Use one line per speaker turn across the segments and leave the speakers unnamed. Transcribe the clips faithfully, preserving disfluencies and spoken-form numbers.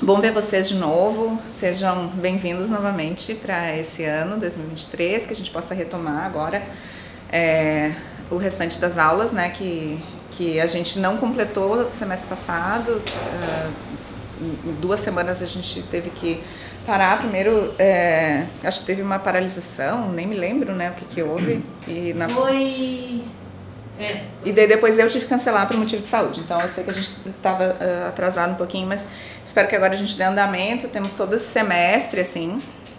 Bom ver vocês de novo, sejam bem-vindos novamente para esse ano, dois mil e vinte e três, que a gente possa retomar agora é, o restante das aulas, né, que, que a gente não completou semestre passado, uh, em duas semanas a gente teve que parar. Primeiro, é, acho que teve uma paralisação, nem me lembro, né, o que que houve. E na...
Foi... É.
E daí depois eu tive que cancelar por motivo de saúde. Então eu sei que a gente estava uh, atrasado um pouquinho, mas espero que agora a gente dê andamento. Temos todo esse semestre, assim.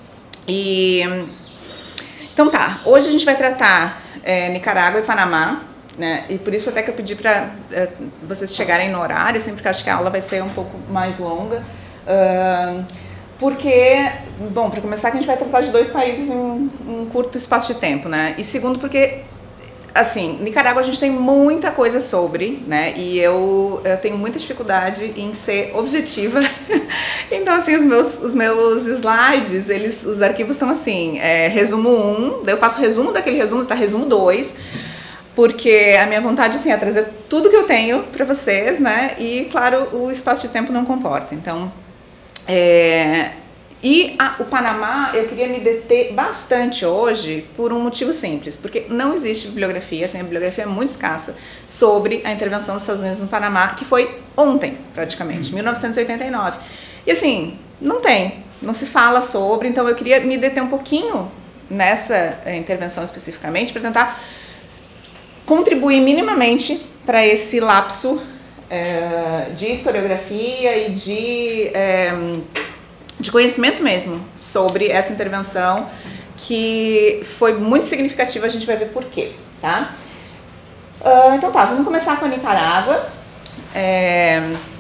E então tá, hoje a gente vai tratar é, Nicarágua e Panamá, né? E por isso até que eu pedi para é, vocês chegarem no horário, assim, porque eu acho que a aula vai ser um pouco mais longa. Uh, porque, bom, para começar, que a gente vai tratar de dois países em um curto espaço de tempo, né? E segundo, porque assim, Nicarágua a gente tem muita coisa sobre, né, e eu, eu tenho muita dificuldade em ser objetiva, então assim, os meus, os meus slides, eles, os arquivos são assim, é, resumo um, daí eu faço resumo daquele resumo, tá, resumo dois, porque a minha vontade, assim, é trazer tudo que eu tenho para vocês, né, e claro, o espaço de tempo não comporta, então, é... E ah, o Panamá, eu queria me deter bastante hoje por um motivo simples, porque não existe bibliografia, assim, a bibliografia é muito escassa, sobre a intervenção dos Estados Unidos no Panamá, que foi ontem, praticamente, mil novecentos e oitenta e nove. E assim, não tem, não se fala sobre, então eu queria me deter um pouquinho nessa intervenção especificamente, para tentar contribuir minimamente para esse lapso é, de historiografia e de... É, de conhecimento mesmo sobre essa intervenção, que foi muito significativa, a gente vai ver por quê, tá? Uh, então tá, vamos começar com a Nicarágua. É,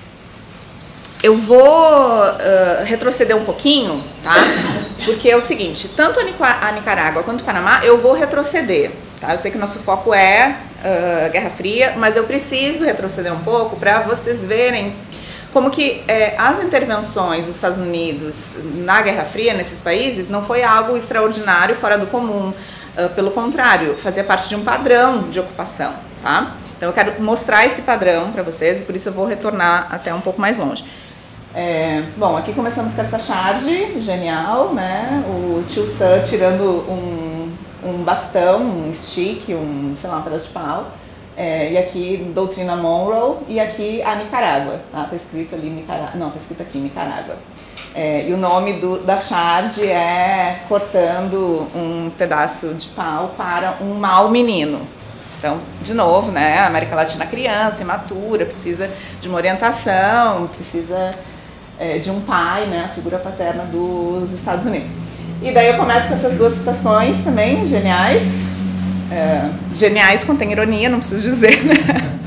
eu vou uh, retroceder um pouquinho, tá? Porque é o seguinte, tanto a, Nica a Nicarágua quanto o Panamá, eu vou retroceder, tá? Eu sei que o nosso foco é uh, Guerra Fria, mas eu preciso retroceder um pouco para vocês verem como que é, as intervenções dos Estados Unidos na Guerra Fria, nesses países, não foi algo extraordinário, fora do comum. Uh, pelo contrário, fazia parte de um padrão de ocupação, tá? Então eu quero mostrar esse padrão para vocês e por isso eu vou retornar até um pouco mais longe. É, bom, aqui começamos com essa charge, genial, né? O tio Sam tirando um, um bastão, um stick, um, sei lá, um pedaço de pau. É, e aqui Doutrina Monroe e aqui a Nicarágua, tá? Tá escrito ali Nicarágua, não, tá escrito aqui Nicarágua. É, e o nome do, da charge é cortando um pedaço de pau para um mau menino. Então, de novo, né, a América Latina criança, imatura, precisa de uma orientação, precisa é, de um pai, né, a figura paterna dos Estados Unidos. E daí eu começo com essas duas citações também, geniais. Uh, geniais, contém ironia, não preciso dizer, né?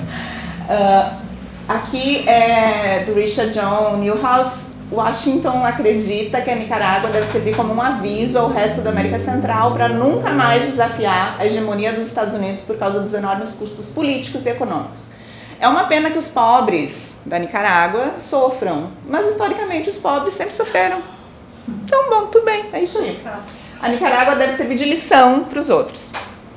Uh, aqui é do Richard John Neuhaus. Washington acredita que a Nicarágua deve servir como um aviso ao resto da América Central para nunca mais desafiar a hegemonia dos Estados Unidos por causa dos enormes custos políticos e econômicos. É uma pena que os pobres da Nicarágua sofram, mas historicamente os pobres sempre sofreram. Então, bom, tudo bem, é isso aí. A Nicarágua deve servir de lição para os outros.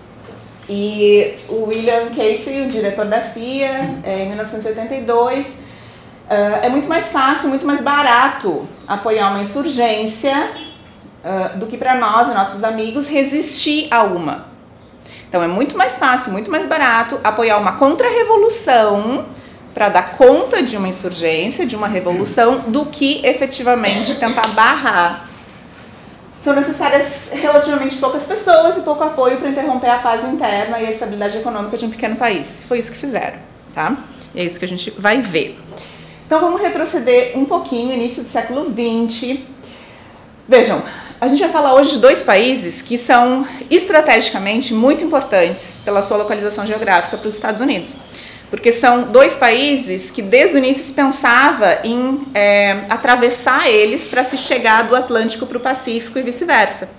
E o William Casey, o diretor da C I A, em mil novecentos e oitenta e dois, uh, é muito mais fácil, muito mais barato apoiar uma insurgência uh, do que para nós e nossos amigos resistir a uma. Então é muito mais fácil, muito mais barato apoiar uma contra-revolução para dar conta de uma insurgência, de uma revolução, do que efetivamente tentar barrar. São necessárias relativamente poucas pessoas e pouco apoio para interromper a paz interna e a estabilidade econômica de um pequeno país. Foi isso que fizeram, tá? E é isso que a gente vai ver. Então vamos retroceder um pouquinho, início do século vinte. Vejam, a gente vai falar hoje de dois países que são estrategicamente muito importantes pela sua localização geográfica para os Estados Unidos. Porque são dois países que desde o início se pensava em é, atravessar eles para se chegar do Atlântico para o Pacífico e vice-versa.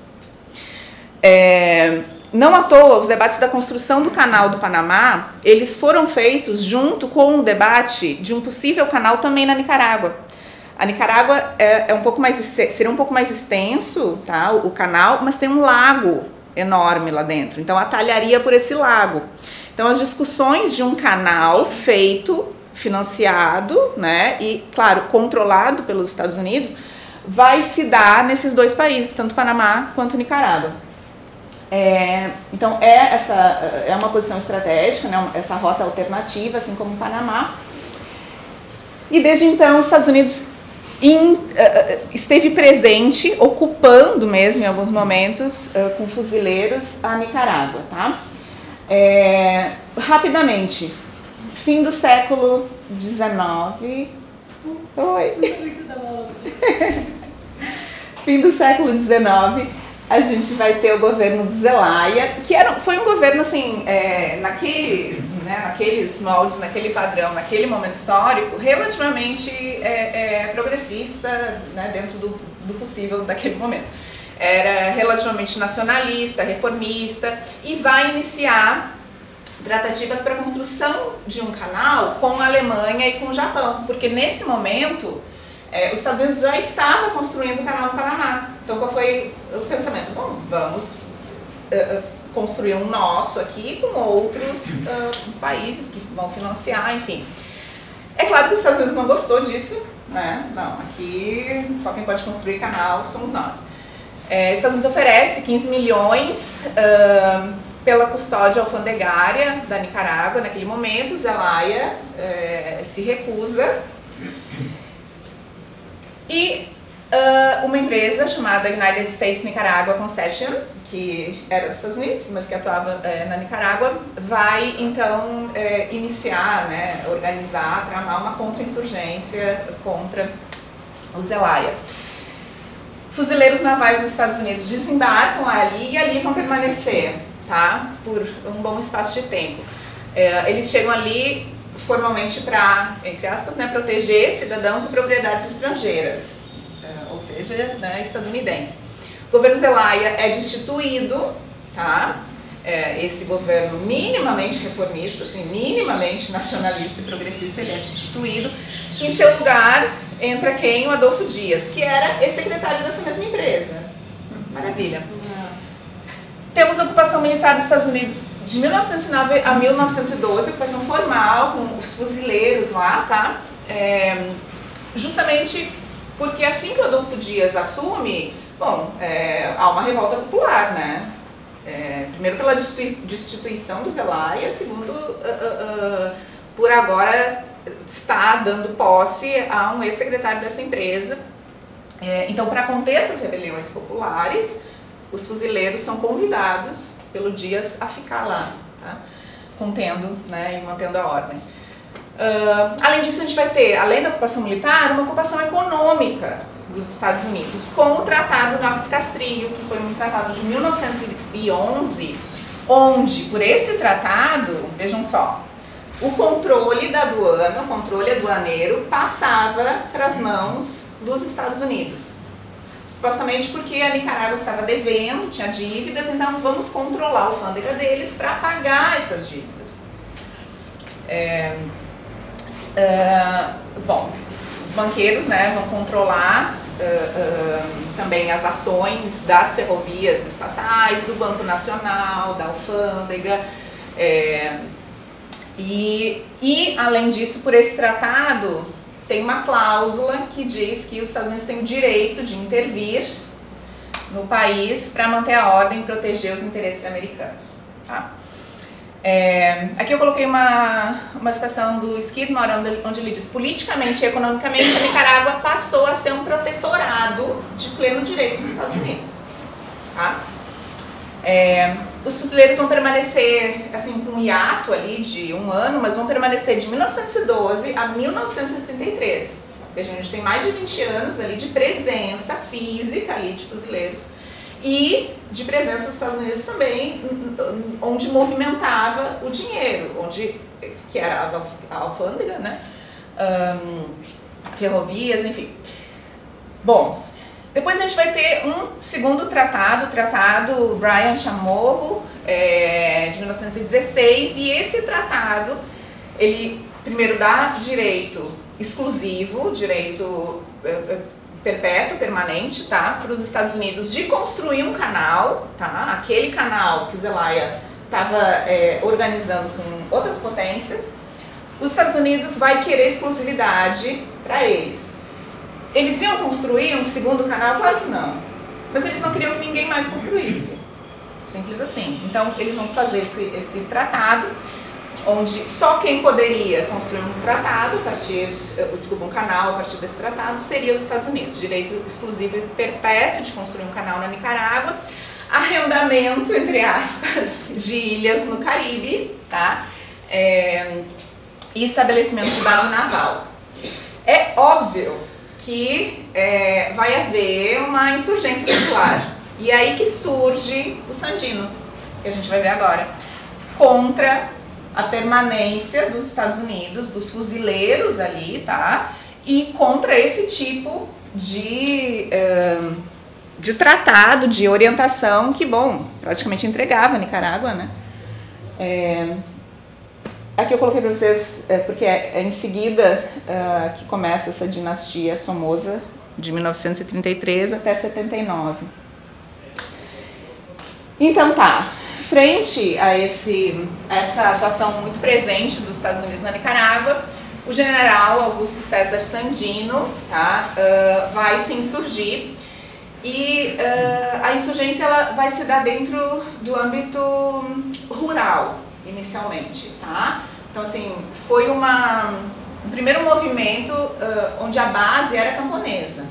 É, não à toa, os debates da construção do canal do Panamá, eles foram feitos junto com o debate de um possível canal também na Nicarágua. A Nicarágua é, é um pouco mais, seria um pouco mais extenso, tá, o, o canal, mas tem um lago enorme lá dentro, então atalharia por esse lago. Então, as discussões de um canal feito financiado, né, e, claro, controlado pelos Estados Unidos, vai se dar nesses dois países, tanto Panamá quanto Nicarágua. É, então, é, essa, é uma posição estratégica, né, essa rota alternativa, assim como o Panamá. E desde então, os Estados Unidos in, uh, esteve presente, ocupando mesmo em alguns momentos, uh, com fuzileiros, a Nicarágua. Tá? É, rapidamente, fim do século dezenove. Oi. Fim do século dezenove, a gente vai ter o governo de Zelaya, que era, foi um governo, assim, é, naquele, né, naqueles moldes, naquele padrão, naquele momento histórico, relativamente é, é, progressista, né, dentro do, do possível daquele momento. Era relativamente nacionalista, reformista, e vai iniciar tratativas para a construção de um canal com a Alemanha e com o Japão, porque nesse momento é, os Estados Unidos já estavam construindo o canal do Panamá. Então qual foi o pensamento? Bom, vamos uh, construir um nosso aqui com outros uh, países que vão financiar, enfim. É claro que os Estados Unidos não gostou disso, né? Não, aqui só quem pode construir canal somos nós. É, os Estados Unidos oferece quinze milhões uh, pela custódia alfandegária da Nicarágua naquele momento. Zelaya é, se recusa e uh, uma empresa chamada United States Nicaragua Concession, que era dos Estados Unidos, mas que atuava é, na Nicarágua, vai então é, iniciar, né, organizar, tramar uma contra-insurgência contra o Zelaya. Fuzileiros navais dos Estados Unidos desembarcam ali e ali vão permanecer, tá, por um bom espaço de tempo. É, eles chegam ali formalmente para, entre aspas, né, proteger cidadãos e propriedades estrangeiras, é, ou seja, né, estadunidense. O governo Zelaya é destituído, tá? É, esse governo minimamente reformista, assim, minimamente nacionalista e progressista, ele é destituído. Em seu lugar entra quem? O Adolfo Dias, que era ex-secretário dessa mesma empresa. Maravilha. Temos a ocupação militar dos Estados Unidos de mil novecentos e nove a mil novecentos e doze, ocupação formal, com os fuzileiros lá, tá? É, justamente porque assim que o Adolfo Dias assume, bom, é, há uma revolta popular, né? É, primeiro pela destituição do Zelaya, segundo, uh, uh, uh, por agora está dando posse a um ex-secretário dessa empresa. É, então, para conter essas rebeliões populares, os fuzileiros são convidados pelo Dias a ficar lá, tá? Contendo, né, e mantendo a ordem. Uh, além disso, a gente vai ter, além da ocupação militar, uma ocupação econômica dos Estados Unidos, com o Tratado Knox-Castrillo, que foi um tratado de mil novecentos e onze, onde, por esse tratado, vejam só, o controle da aduana, o controle aduaneiro, passava para as mãos dos Estados Unidos. Supostamente porque a Nicarágua estava devendo, tinha dívidas, então vamos controlar a alfândega deles para pagar essas dívidas. É, é, bom, os banqueiros, né, vão controlar uh, uh, também as ações das ferrovias estatais, do Banco Nacional, da alfândega, é, e, e além disso, por esse tratado, tem uma cláusula que diz que os Estados Unidos têm o direito de intervir no país para manter a ordem e proteger os interesses americanos. Tá? É, aqui eu coloquei uma, uma citação do Skidmore, onde, onde ele diz: politicamente e economicamente, a Nicarágua passou a ser um protetorado de pleno direito dos Estados Unidos. Tá? É, os fuzileiros vão permanecer, assim, com um hiato ali de um ano, mas vão permanecer de mil novecentos e doze a mil novecentos e setenta e três. Veja, a gente tem mais de vinte anos ali de presença física ali de fuzileiros e de presença dos Estados Unidos também, onde movimentava o dinheiro, onde, que era as alf, a alfândega, né? Um, ferrovias, enfim. Bom, depois a gente vai ter um segundo tratado, o Tratado Bryan-Chamorro, é, de mil novecentos e dezesseis, e esse tratado, ele primeiro dá direito exclusivo, direito é, perpétuo, permanente, tá, para os Estados Unidos de construir um canal, tá, aquele canal que o Zelaya estava é, organizando com outras potências, os Estados Unidos vai querer exclusividade para eles. Eles iam construir um segundo canal? Claro que não. Mas eles não queriam que ninguém mais construísse. Simples assim. Então, eles vão fazer esse, esse tratado, onde só quem poderia construir um tratado, a partir, desculpa, um canal a partir desse tratado, seria os Estados Unidos. Direito exclusivo e perpétuo de construir um canal na Nicarágua, arrendamento, entre aspas, de ilhas no Caribe, tá? É, e estabelecimento de base naval. É óbvio que é, vai haver uma insurgência popular. E é aí que surge o Sandino, que a gente vai ver agora, contra a permanência dos Estados Unidos, dos fuzileiros ali, tá? E contra esse tipo de, uh, de tratado, de orientação que, bom, praticamente entregava a Nicarágua, né? É, aqui eu coloquei para vocês, é, porque é, é em seguida uh, que começa essa dinastia Somoza, de mil novecentos e trinta e três até setenta e nove. Então tá, frente a esse, essa atuação muito presente dos Estados Unidos na Nicarágua, o general Augusto César Sandino, tá, uh, vai se insurgir e uh, a insurgência ela vai se dar dentro do âmbito rural, inicialmente, tá? Então assim, foi uma, um primeiro movimento uh, onde a base era camponesa.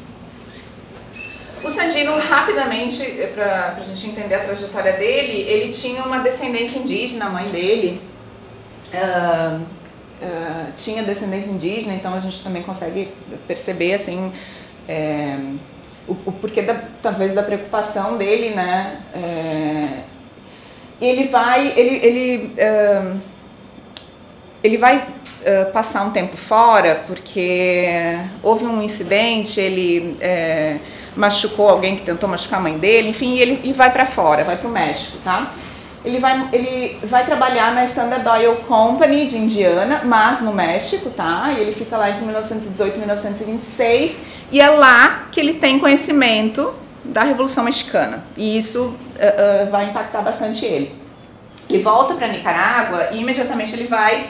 O Sandino, rapidamente, para a gente entender a trajetória dele, ele tinha uma descendência indígena, a mãe dele uh, uh, tinha descendência indígena, então a gente também consegue perceber, assim, é, o, o porquê, da, talvez, da preocupação dele, né? É, ele vai, ele, ele, uh, ele vai uh, passar um tempo fora, porque houve um incidente, ele... É, machucou alguém que tentou machucar a mãe dele, enfim, e ele e vai para fora, vai para o México, tá? Ele vai, ele vai trabalhar na Standard Oil Company de Indiana, mas no México, tá? E ele fica lá entre mil novecentos e dezoito e mil novecentos e vinte e seis, e é lá que ele tem conhecimento da Revolução Mexicana, e isso uh, uh, vai impactar bastante ele. Ele volta para Nicarágua e imediatamente ele vai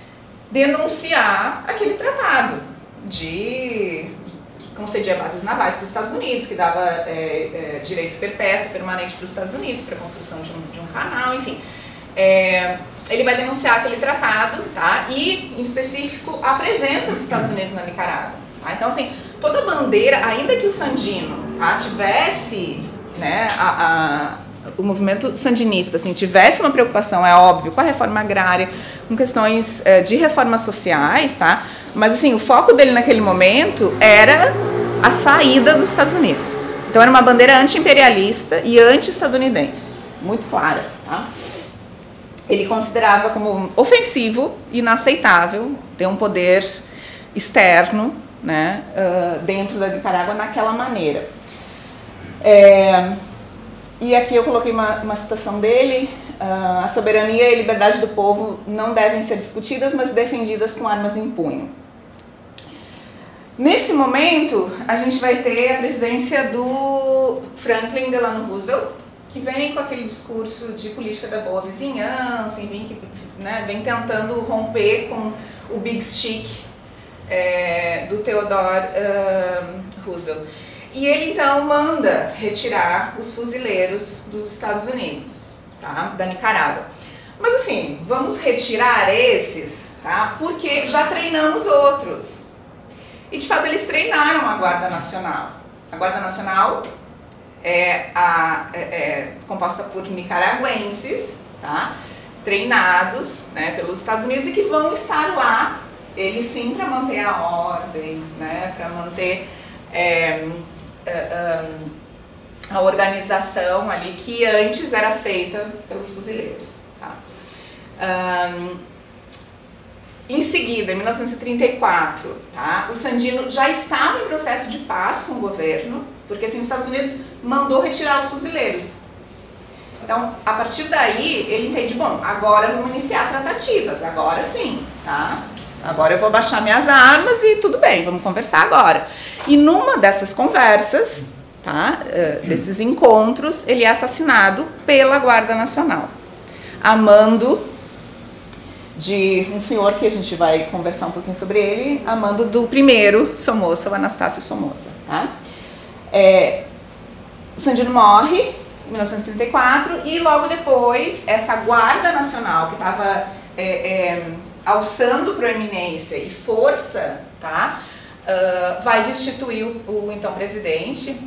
denunciar aquele tratado de... concedia bases navais para os Estados Unidos, que dava é, é, direito perpétuo, permanente para os Estados Unidos, para a construção de um, de um canal, enfim. É, ele vai denunciar aquele tratado, tá? E, em específico, a presença dos Estados Unidos na Nicarágua. Tá? Então, assim, toda bandeira, ainda que o Sandino, tá, tivesse, né, a, a, o movimento sandinista, assim, tivesse uma preocupação, é óbvio, com a reforma agrária, com questões é, de reformas sociais, tá? Mas, assim, o foco dele naquele momento era a saída dos Estados Unidos. Então, era uma bandeira anti-imperialista e anti-estadunidense, muito clara, tá? Ele considerava como ofensivo, inaceitável, ter um poder externo, né, uh, dentro da Nicarágua naquela maneira. É, e aqui eu coloquei uma, uma citação dele: uh, a soberania e a liberdade do povo não devem ser discutidas, mas defendidas com armas em punho. Nesse momento, a gente vai ter a presidência do Franklin Delano Roosevelt, que vem com aquele discurso de política da boa vizinhança, enfim, que, né, vem tentando romper com o Big Stick é, do Theodore uh, Roosevelt. E ele, então, manda retirar os fuzileiros dos Estados Unidos, tá, da Nicarágua. Mas, assim, vamos retirar esses, tá, porque já treinamos outros. E, de fato, eles treinaram a Guarda Nacional. A Guarda Nacional é, a, é, é composta por nicaragüenses, tá? Treinados, né, pelos Estados Unidos, e que vão estar lá, eles sim, para manter a ordem, né, para manter é, é, a organização ali que antes era feita pelos fuzileiros. Tá? Um, Em seguida, em mil novecentos e trinta e quatro, tá, o Sandino já estava em processo de paz com o governo, porque assim, os Estados Unidos mandou retirar os fuzileiros. Então, a partir daí, ele entende, bom, agora vamos iniciar tratativas, agora sim, tá? Agora eu vou baixar minhas armas e tudo bem, vamos conversar agora. E numa dessas conversas, tá, desses encontros, ele é assassinado pela Guarda Nacional, a mando de um senhor que a gente vai conversar um pouquinho sobre ele, a mando do primeiro Somoza, o Anastácio Somoza. Tá? É, o Sandino morre em mil novecentos e trinta e quatro e logo depois essa Guarda Nacional que estava é, é, alçando proeminência e força, tá? Uh, vai destituir o, o então presidente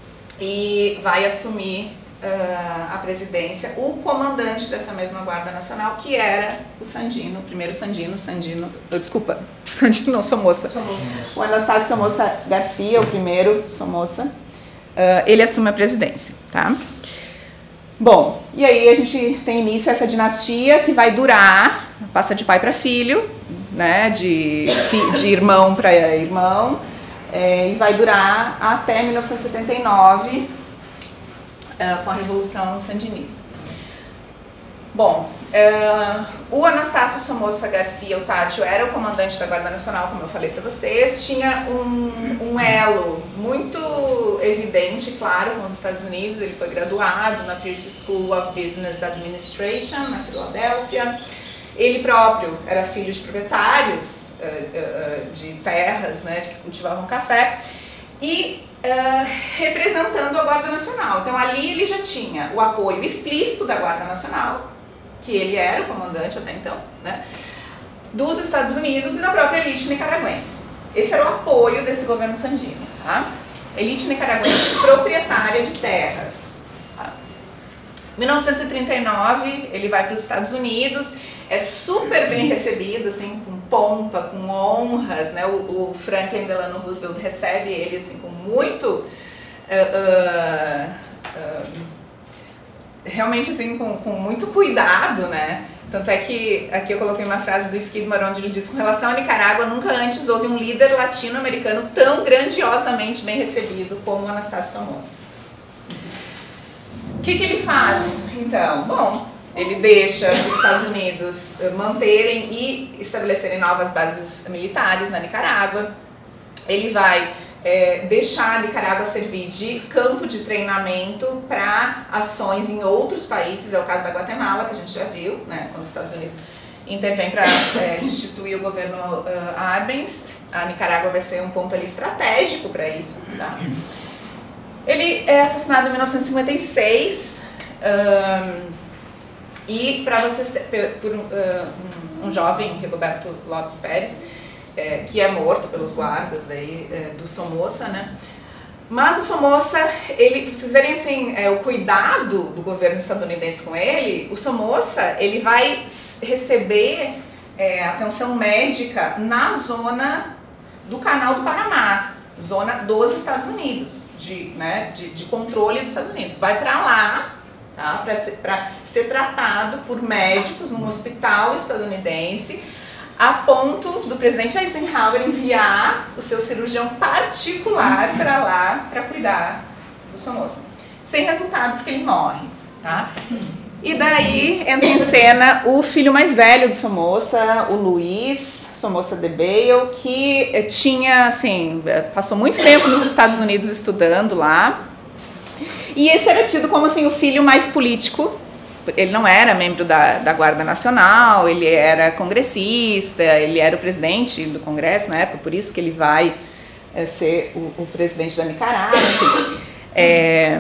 e vai assumir uh, a presidência o comandante dessa mesma Guarda Nacional, que era o Sandino, o primeiro Sandino, Sandino, oh, desculpa, Sandino não, Somoza. Somoza. O Anastácio Somoza Garcia, o primeiro Somoza, uh, ele assume a presidência, tá? Bom, e aí a gente tem início essa dinastia que vai durar, passa de pai para filho, né, de, de irmão para irmão, é, e vai durar até mil novecentos e setenta e nove, é, com a Revolução Sandinista. Bom, é, o Anastácio Somoza Garcia, o Tátil, era o comandante da Guarda Nacional, como eu falei para vocês, tinha um, um elo muito evidente, claro, com os Estados Unidos. Ele foi graduado na Pierce School of Business Administration, na Filadélfia. Ele próprio era filho de proprietários uh, uh, de terras, né, que cultivavam café, e uh, representando a Guarda Nacional. Então ali ele já tinha o apoio explícito da Guarda Nacional, que ele era o comandante até então, né, dos Estados Unidos e da própria elite nicaragüense. Esse era o apoio desse governo Sandino. Tá? Elite nicaragüense proprietária de terras. Tá? Em mil novecentos e trinta e nove ele vai para os Estados Unidos. É super bem recebido, assim, com pompa, com honras, né? O, o Franklin Delano Roosevelt recebe ele assim, com muito, uh, uh, uh, realmente assim, com, com muito cuidado, né? Tanto é que aqui eu coloquei uma frase do Skidmore onde ele diz: com relação à Nicarágua, nunca antes houve um líder latino-americano tão grandiosamente bem recebido como o Anastácio Somoza. O que que ele faz, então? Bom, ele deixa os Estados Unidos manterem e estabelecerem novas bases militares na Nicarágua. Ele vai é, deixar a Nicarágua servir de campo de treinamento para ações em outros países. É o caso da Guatemala, que a gente já viu, né, quando os Estados Unidos intervém para é, destituir o governo uh, Arbenz. A Nicarágua vai ser um ponto ali estratégico para isso. Tá? Ele é assassinado em mil novecentos e cinquenta e seis. Um, E para vocês, por uh, um, um jovem, Rigoberto Lopes Pérez, é, que é morto pelos guardas daí, é, do Somoza, né? Mas o Somoza, ele, vocês verem assim, é, o cuidado do governo estadunidense com ele, o Somoza, ele vai receber é, atenção médica na zona do Canal do Panamá, zona dos Estados Unidos, de, né, de, de controle dos Estados Unidos. Vai para lá, tá, para ser, para ser tratado por médicos num hospital estadunidense, a ponto do presidente Eisenhower enviar o seu cirurgião particular para lá para cuidar do Somoza. Sem resultado, porque ele morre. Tá? E daí entra em cena o filho mais velho do Somoza, o Luiz Somoza Debayle, que tinha, assim, passou muito tempo nos Estados Unidos estudando lá. E esse era tido como assim, o filho mais político. Ele não era membro da, da Guarda Nacional, ele era congressista, ele era o presidente do Congresso na época, por isso que ele vai é, ser o, o presidente da Nicarágua, enfim. É,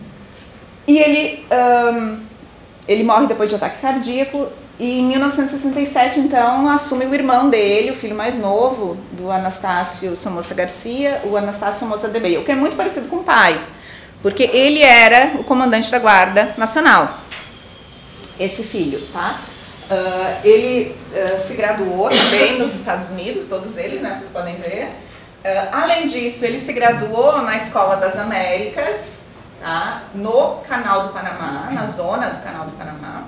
e ele, um, ele morre depois de ataque cardíaco e em mil novecentos e sessenta e sete, então, assume o irmão dele, o filho mais novo do Anastácio Somoza Garcia, o Anastácio Somoza Debayle, o que é muito parecido com o pai. Porque ele era o comandante da Guarda Nacional, esse filho, tá? Uh, ele uh, se graduou também nos Estados Unidos, todos eles, né, vocês podem ver. Uh, além disso, ele se graduou na Escola das Américas, tá? No Canal do Panamá, na zona do Canal do Panamá.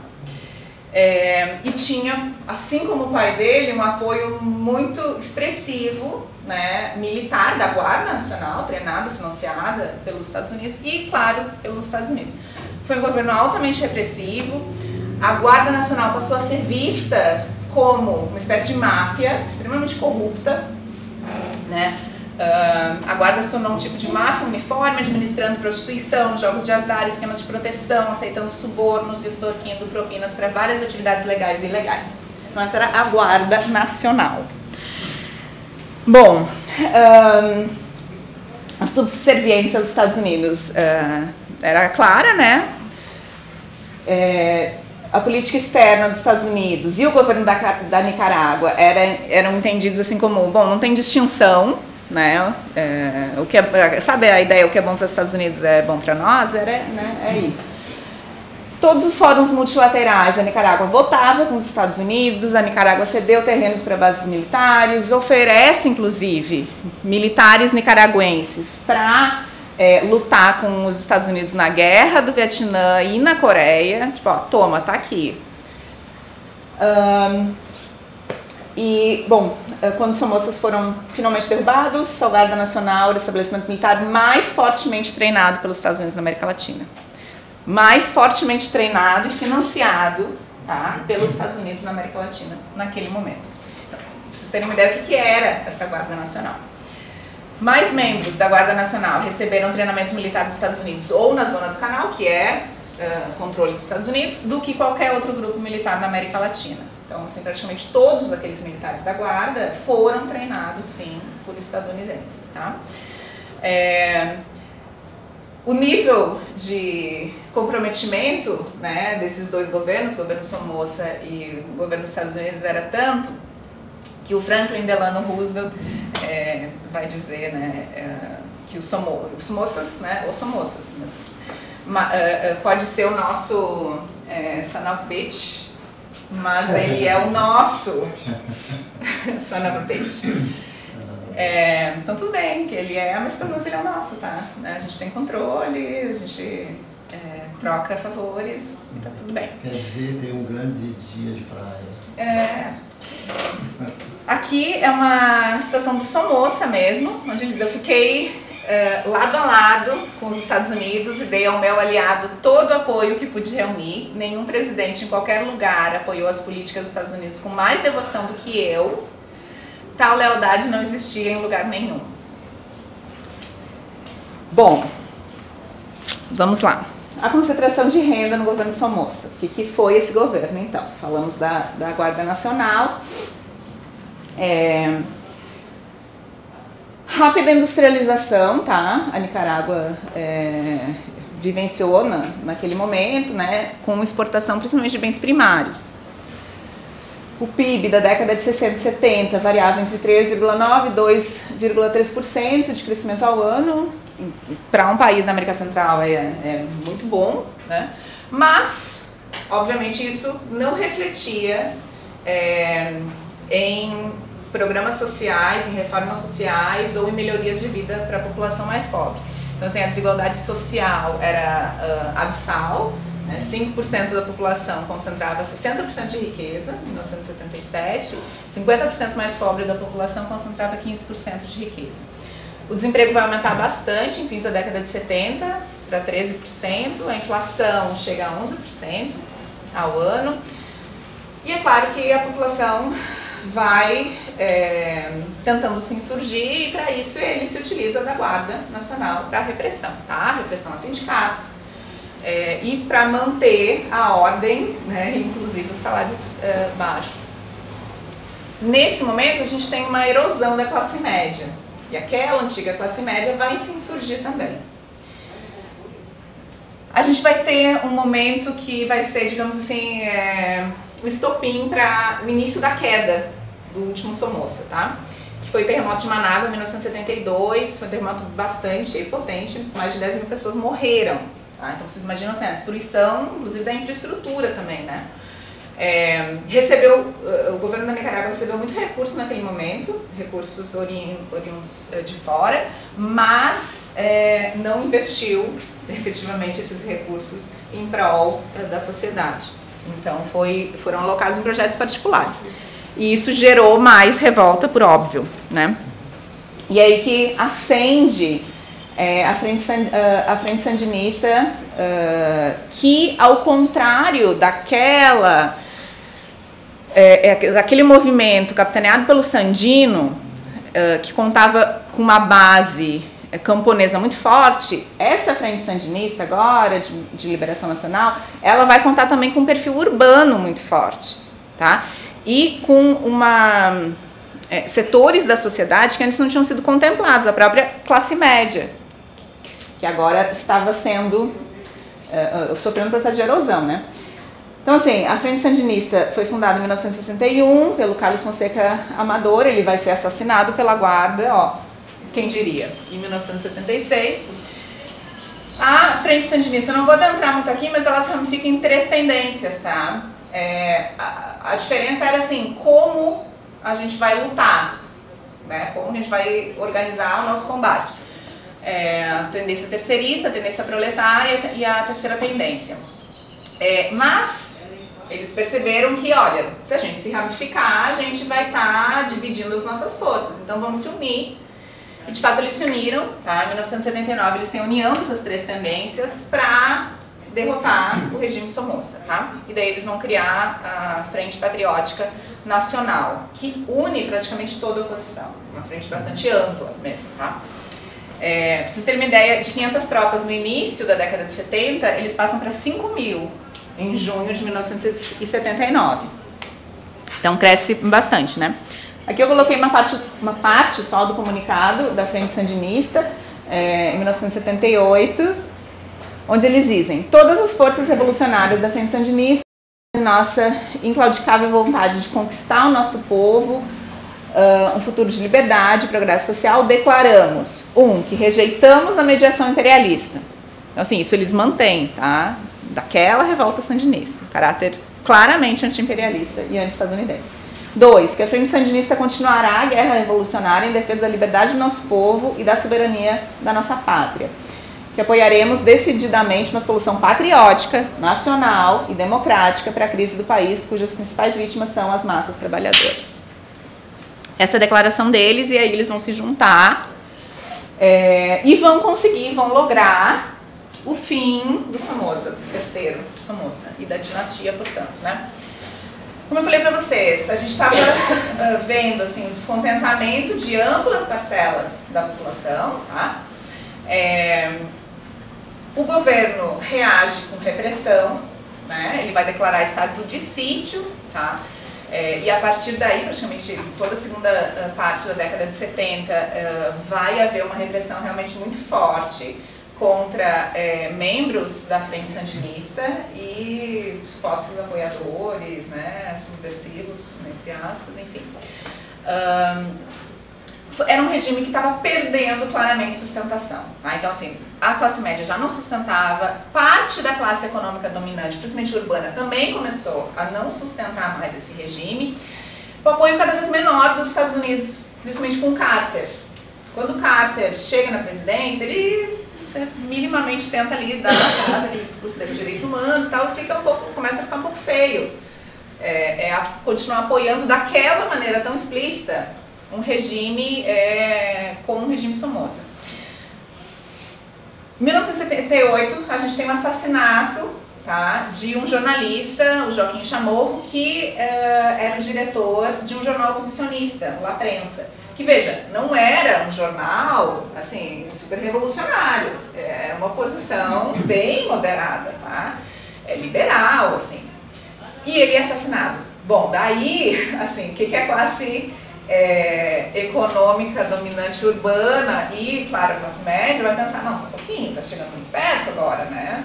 É, e tinha, assim como o pai dele, um apoio muito expressivo, né, militar da Guarda Nacional, treinada, financiada pelos Estados Unidos e, claro, pelos Estados Unidos. Foi um governo altamente repressivo. A Guarda Nacional passou a ser vista como uma espécie de máfia extremamente corrupta, né? Uh, a Guarda se tornou um tipo de máfia uniforme, administrando prostituição, jogos de azar, esquemas de proteção, aceitando subornos e extorquindo propinas para várias atividades legais e ilegais. Então, essa era a Guarda Nacional. Bom, um, a subserviência aos Estados Unidos uh, era clara, né? É, a política externa dos Estados Unidos e o governo da, da Nicarágua era, eram entendidos assim como, bom, não tem distinção, né? É, o que é, sabe a ideia, o que é bom para os Estados Unidos é bom para nós? Era, né? É isso. Todos os fóruns multilaterais, a Nicarágua votava com os Estados Unidos, a Nicarágua cedeu terrenos para bases militares, oferece, inclusive, militares nicaragüenses para é, lutar com os Estados Unidos na guerra do Vietnã e na Coreia. Tipo, ó, toma, tá aqui. Um, e, bom, quando os Somozas foram finalmente derrubados, a Guarda Nacional era o estabelecimento militar mais fortemente treinado pelos Estados Unidos na América Latina. Mais fortemente treinado e financiado, tá, pelos Estados Unidos na América Latina naquele momento. Então, para vocês terem uma ideia do que era essa Guarda Nacional. Mais membros da Guarda Nacional receberam treinamento militar dos Estados Unidos ou na Zona do Canal, que é uh, controle dos Estados Unidos, do que qualquer outro grupo militar na América Latina. Então, assim, praticamente todos aqueles militares da Guarda foram treinados, sim, por estadunidenses, tá? É... O nível de comprometimento, né, desses dois governos, o governo Somoza e o governo dos Estados Unidos, era tanto que o Franklin Delano Roosevelt é, vai dizer, né, é, que os Somozas, né, ou Somozas, mas, ma, uh, pode ser o nosso é, son of bitch, mas ele é o nosso son of a bitch. É, então tudo bem, que ele é, mas pelo menos ele é o nosso, tá? A gente tem controle, a gente é, troca favores e tá tudo bem.
Quer dizer, tem um grande dia de praia.
É. Aqui é uma situação do Somoza mesmo, onde diz, eu fiquei é, lado a lado com os Estados Unidos e dei ao meu aliado todo o apoio que pude reunir. Nenhum presidente em qualquer lugar apoiou as políticas dos Estados Unidos com mais devoção do que eu. Tal lealdade não existia em lugar nenhum. Bom, vamos lá. A concentração de renda no governo Somoza. O que, que foi esse governo, então? Falamos da, da Guarda Nacional. É, rápida industrialização, tá? A Nicarágua é, vivenciou na, naquele momento, né? Com exportação principalmente de bens primários. O P I B da década de sessenta e setenta variava entre três vírgula nove por cento e dois vírgula três por cento de crescimento ao ano. Para um país da América Central é, é muito bom, né? Mas, obviamente, isso não refletia é, em programas sociais, em reformas sociais ou em melhorias de vida para a população mais pobre. Então, assim, a desigualdade social era uh, abissal. cinco por cento da população concentrava sessenta por cento de riqueza, em mil novecentos e setenta e sete, cinquenta por cento mais pobre da população concentrava quinze por cento de riqueza. O desemprego vai aumentar bastante em fins da década de setenta, para treze por cento, a inflação chega a onze por cento ao ano, e é claro que a população vai é, tentando se insurgir, e para isso ele se utiliza da Guarda Nacional para repressão, tá? Repressão a sindicatos, É, e para manter a ordem, né, inclusive os salários é, baixos. Nesse momento a gente tem uma erosão da classe média, e aquela antiga classe média vai se insurgir também. A gente vai ter um momento que vai ser, digamos assim, é, o estopim para o início da queda do último Somoza, tá? Que foi o terremoto de Manágua em mil novecentos e setenta e dois, foi um terremoto bastante potente, mais de dez mil pessoas morreram. Ah, então vocês imaginam assim, a destruição, inclusive da infraestrutura também, né? É, recebeu, o governo da Nicarágua recebeu muito recurso naquele momento, recursos ori oriundos de fora, mas é, não investiu efetivamente esses recursos em prol da sociedade. Então foi, foram alocados em projetos particulares. E isso gerou mais revolta, por óbvio, né? E aí que acende É, a, frente, uh, a frente sandinista, uh, que ao contrário daquela, é, é, daquele movimento capitaneado pelo Sandino, uh, que contava com uma base é, camponesa muito forte, essa frente sandinista agora, de, de liberação nacional, ela vai contar também com um perfil urbano muito forte, tá? e com uma, é, setores da sociedade que antes não tinham sido contemplados, a própria classe média, que agora estava sendo, é, sofrendo um processo de erosão, né? Então, assim, a Frente Sandinista foi fundada em mil novecentos e sessenta e um pelo Carlos Fonseca Amador, ele vai ser assassinado pela guarda, ó, quem diria, em mil novecentos e setenta e seis. A Frente Sandinista, não vou adentrar muito aqui, mas ela se ramifica em três tendências, tá? É, a, a diferença era assim, como a gente vai lutar, né? Como a gente vai organizar o nosso combate. É, a tendência terceirista, a tendência proletária e a terceira tendência. É, mas eles perceberam que, olha, se a gente se ramificar, a gente vai estar tá dividindo as nossas forças, então vamos se unir. E de fato eles se uniram, tá? Em mil novecentos e setenta e nove eles têm a união dessas três tendências para derrotar o regime Somoza, tá? E daí eles vão criar a Frente Patriótica Nacional, que une praticamente toda a oposição, uma frente bastante ampla mesmo, tá? É, pra vocês terem uma ideia, de quinhentas tropas no início da década de setenta, eles passam para cinco mil em junho de mil novecentos e setenta e nove. Então cresce bastante, né? Aqui eu coloquei uma parte, uma parte só do comunicado da Frente Sandinista, é, em mil novecentos e setenta e oito, onde eles dizem: todas as forças revolucionárias da Frente Sandinista, nossa inclaudicável vontade de conquistar o nosso povo, uh, um futuro de liberdade e progresso social, declaramos, um, que rejeitamos a mediação imperialista. Então, assim, isso eles mantêm, tá? Daquela revolta sandinista, caráter claramente anti-imperialista e anti-estadunidense. Dois, que a Frente Sandinista continuará a guerra revolucionária em defesa da liberdade do nosso povo e da soberania da nossa pátria. Que apoiaremos decididamente uma solução patriótica, nacional e democrática para a crise do país, cujas principais vítimas são as massas trabalhadoras. Essa é a declaração deles, e aí eles vão se juntar é, e vão conseguir, vão lograr o fim do Somoza, terceiro Somoza, e da dinastia, portanto, né? Como eu falei para vocês, a gente estava uh, vendo assim, o descontentamento de amplas parcelas da população, tá? É, o governo reage com repressão, né? Ele vai declarar estado de sítio, tá? É, e a partir daí, praticamente toda a segunda uh, parte da década de setenta, uh, vai haver uma repressão realmente muito forte contra é, membros da Frente Sandinista e supostos apoiadores, né, subversivos, entre aspas, enfim. Um, era um regime que estava perdendo claramente sustentação. Tá? Então, assim, a classe média já não sustentava, parte da classe econômica dominante, principalmente urbana, também começou a não sustentar mais esse regime. O apoio cada vez menor dos Estados Unidos, principalmente com Carter. Quando Carter chega na presidência, ele minimamente tenta ali dar faz aquele discurso de direitos humanos e tal, fica um pouco, começa a ficar um pouco feio. É, é a, continuar apoiando daquela maneira tão explícita um regime é, como um regime Somoza. Em mil novecentos e setenta e oito, a gente tem um assassinato, tá, de um jornalista, o Joaquim Chamorro, que é, era o diretor de um jornal oposicionista, o La Prensa. Que, veja, não era um jornal, assim, super revolucionário, é uma posição bem moderada, tá? É liberal, assim. E ele é assassinado. Bom, daí, assim, o que, que a classe é, econômica dominante urbana e, claro, a classe média vai pensar, não, só um pouquinho, tá chegando muito perto agora, né?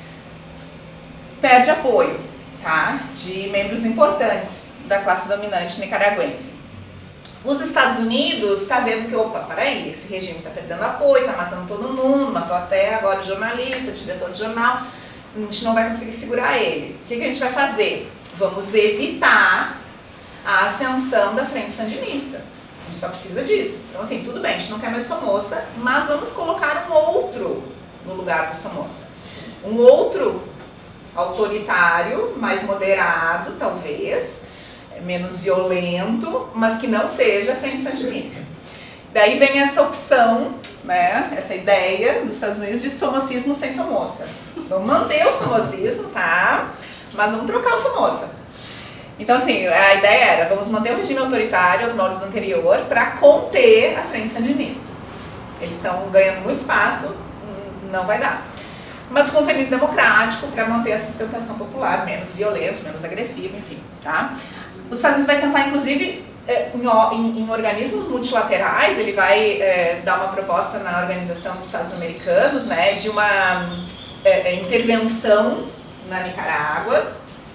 Perde apoio, tá? De membros importantes da classe dominante nicaragüense. Os Estados Unidos está vendo que, opa, peraí, esse regime está perdendo apoio, está matando todo mundo, matou até agora o jornalista, o diretor de jornal, a gente não vai conseguir segurar ele. O que, que a gente vai fazer? Vamos evitar a ascensão da Frente Sandinista. A gente só precisa disso. Então, assim, tudo bem, a gente não quer mais Somoza, mas vamos colocar um outro no lugar do Somoza. Um outro autoritário, mais moderado, talvez, menos violento, mas que não seja a Frente Sandinista. Daí vem essa opção, né, essa ideia dos Estados Unidos de somocismo sem Somoza. Vamos manter o somocismo, tá? Mas vamos trocar o Somoza. Então, assim, a ideia era, vamos manter o regime autoritário aos moldes do anterior para conter a Frente Sandinista. Eles estão ganhando muito espaço, não vai dar. mas com um verniz democrático para manter a sustentação popular menos violento, menos agressivo, enfim, tá? Os Estados Unidos vai tentar, inclusive, em, em, em organismos multilaterais, ele vai é, dar uma proposta na Organização dos Estados Americanos, né, de uma é, intervenção na Nicarágua,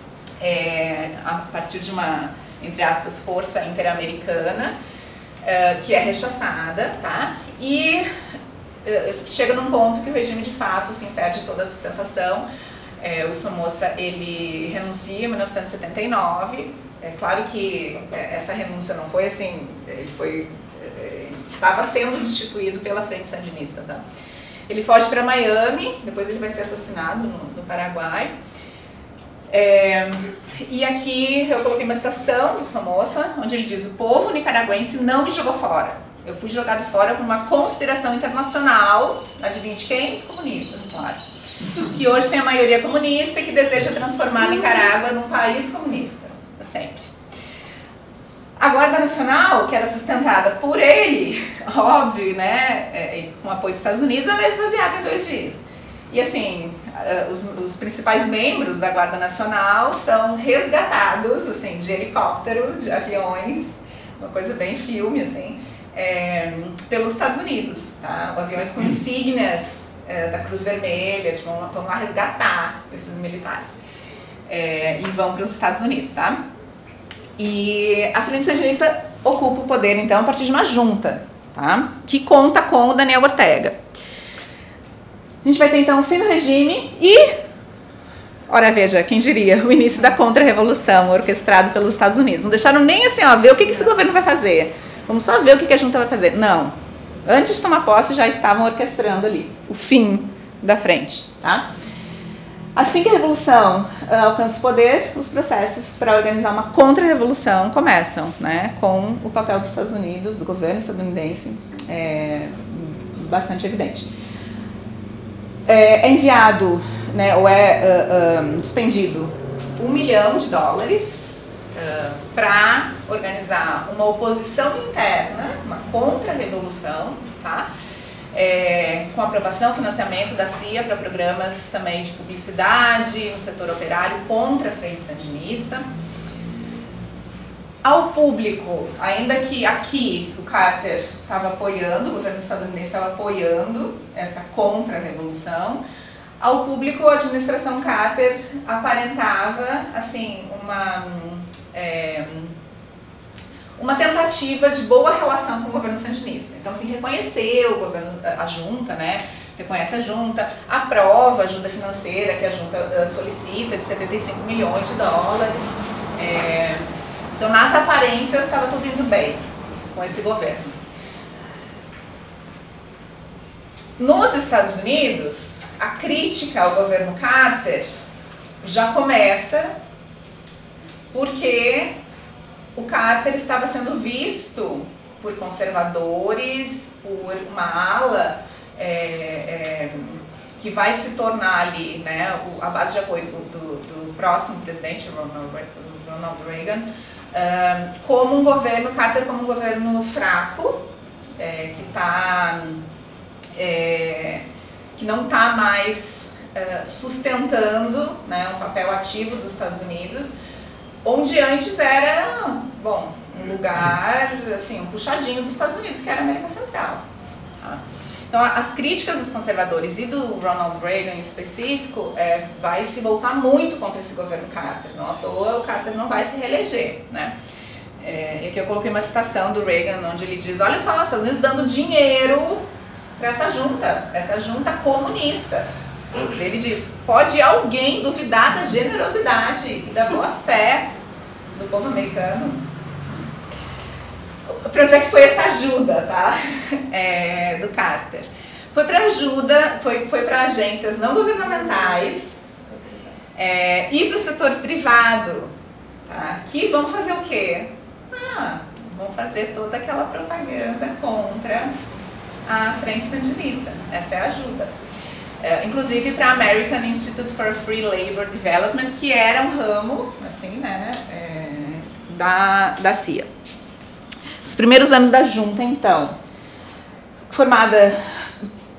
é, a partir de uma, entre aspas, força interamericana, é, que é rechaçada, tá? E é, chega num ponto que o regime de fato assim, perde toda a sustentação. É, o Somoza ele renuncia em mil novecentos e setenta e nove. É claro que essa renúncia não foi assim, ele foi, estava sendo destituído pela Frente Sandinista, tá? Ele foge para Miami, depois ele vai ser assassinado no, no Paraguai. É, e aqui eu coloquei uma citação do Somoza, onde ele diz: o povo nicaragüense não me jogou fora. Eu fui jogado fora por uma conspiração internacional, adivinha de quem? Os comunistas, claro. Que hoje tem a maioria comunista e que deseja transformar a Nicarágua num país comunista. Sempre. A Guarda Nacional, que era sustentada por ele, óbvio, né, é, com apoio dos Estados Unidos, ela é esvaziada em dois dias. E assim, os, os principais membros da Guarda Nacional são resgatados, assim, de helicóptero, de aviões, uma coisa bem filme, assim, é, pelos Estados Unidos, tá? Aviões com insígnias é, da Cruz Vermelha, tipo, vão, vão lá resgatar esses militares. É, e vão para os Estados Unidos, tá? E a Frente Sandinista ocupa o poder, então, a partir de uma junta, tá? Que conta com o Daniel Ortega. A gente vai ter, então, o fim do regime e, ora, veja, quem diria, o início da contra-revolução orquestrado pelos Estados Unidos. Não deixaram nem assim, ó, ver o que, que esse governo vai fazer. Vamos só ver o que, que a junta vai fazer. Não. Antes de tomar posse, já estavam orquestrando ali o fim da frente, tá? Assim que a Revolução uh, alcança o poder, os processos para organizar uma contra-revolução começam, né, com o papel dos Estados Unidos, do governo estadunidense, é, bastante evidente. É, é enviado, né, ou é uh, uh, despendido um milhão de dólares uh, para organizar uma oposição interna, uma contra-revolução, tá? É, com aprovação, financiamento da C I A para programas também de publicidade no setor operário contra a Frente Sandinista. Ao público, ainda que aqui o Carter estava apoiando, o governo estadunidense estava apoiando essa contra-revolução, ao público a administração Carter aparentava assim, uma... É, uma tentativa de boa relação com o governo sandinista. Então, assim, reconheceu o governo, a junta, né? Reconhece a junta, aprova a ajuda financeira que a junta uh, solicita de setenta e cinco milhões de dólares. É, então, nas aparências, estava tudo indo bem com esse governo. Nos Estados Unidos, a crítica ao governo Carter já começa porque o Carter estava sendo visto por conservadores, por uma ala é, é, que vai se tornar ali, né, a base de apoio do, do, do próximo presidente, Ronald, Ronald Reagan, uh, como um governo, Carter como um governo fraco, é, que, tá, é, que não está mais uh, sustentando, né, um papel ativo dos Estados Unidos, onde antes era, bom, um lugar, assim, um puxadinho dos Estados Unidos, que era a América Central. Tá? Então, as críticas dos conservadores e do Ronald Reagan em específico é, vai se voltar muito contra esse governo Carter. Não à toa, o Carter não vai se reeleger, né? É, e aqui eu coloquei uma citação do Reagan, onde ele diz: olha só, os Estados Unidos dando dinheiro para essa junta, essa junta comunista. Ele diz: pode alguém duvidar da generosidade e da boa-fé do povo americano? Para onde é que foi essa ajuda, tá? É, do Carter? Foi para ajuda, foi, foi para agências não governamentais é, e para o setor privado, tá? Que vão fazer o quê? Ah, vão fazer toda aquela propaganda contra a Frente Sandinista. Essa é a ajuda. É, inclusive para a American Institute for Free Labor Development, que era um ramo, assim, né, é, da, da C I A. Os primeiros anos da junta, então, formada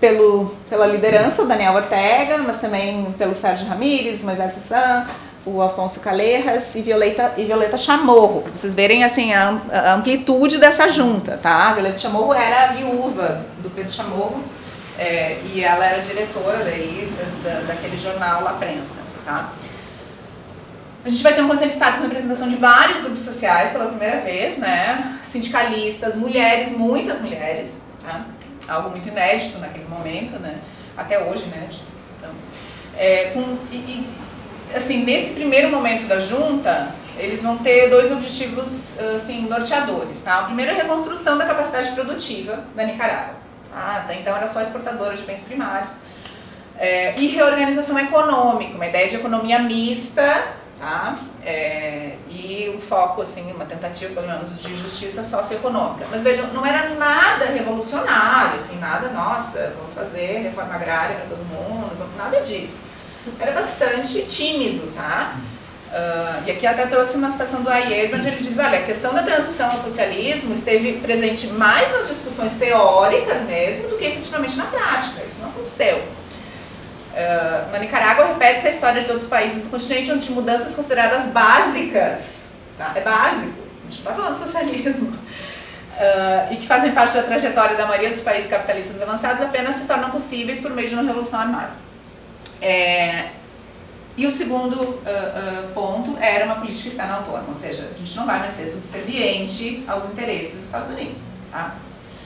pelo, pela liderança do Daniel Ortega, mas também pelo Sérgio Ramírez, Moisés Sassan, o Afonso Callejas e Violeta, e Violeta Chamorro, para vocês verem assim, a, a amplitude dessa junta, tá? A Violeta Chamorro era a viúva do Pedro Chamorro, é, e ela era diretora daí, da, da, daquele jornal La Prensa, tá? A gente vai ter um Conselho de Estado com representação de vários grupos sociais pela primeira vez, né? Sindicalistas, mulheres, muitas mulheres, tá? Algo muito inédito naquele momento, né? Até hoje, né? Então, é, com, e, e, assim, nesse primeiro momento da junta, eles vão ter dois objetivos assim, norteadores, tá? O primeiro é a reconstrução da capacidade produtiva da Nicarágua, tá? Até então era só exportadora de bens primários. É, e reorganização econômica, uma ideia de economia mista, tá? É, e o foco, assim, uma tentativa, pelo menos, de justiça socioeconômica. Mas vejam, não era nada revolucionário, assim, nada, nossa, vamos fazer reforma agrária para todo mundo, nada disso. Era bastante tímido, tá? Uh, e aqui até trouxe uma citação do Ayer, onde ele diz, olha, a questão da transição ao socialismo esteve presente mais nas discussões teóricas mesmo do que efetivamente na prática. Isso não aconteceu. Uh, na Nicarágua repete-se a história de outros países do continente onde mudanças consideradas básicas, tá? É básico, a gente não está falando socialismo, uh, e que fazem parte da trajetória da maioria dos países capitalistas avançados apenas se tornam possíveis por meio de uma revolução armada. É, e o segundo uh, uh, ponto era uma política externa autônoma, ou seja, a gente não vai mais ser subserviente aos interesses dos Estados Unidos, tá?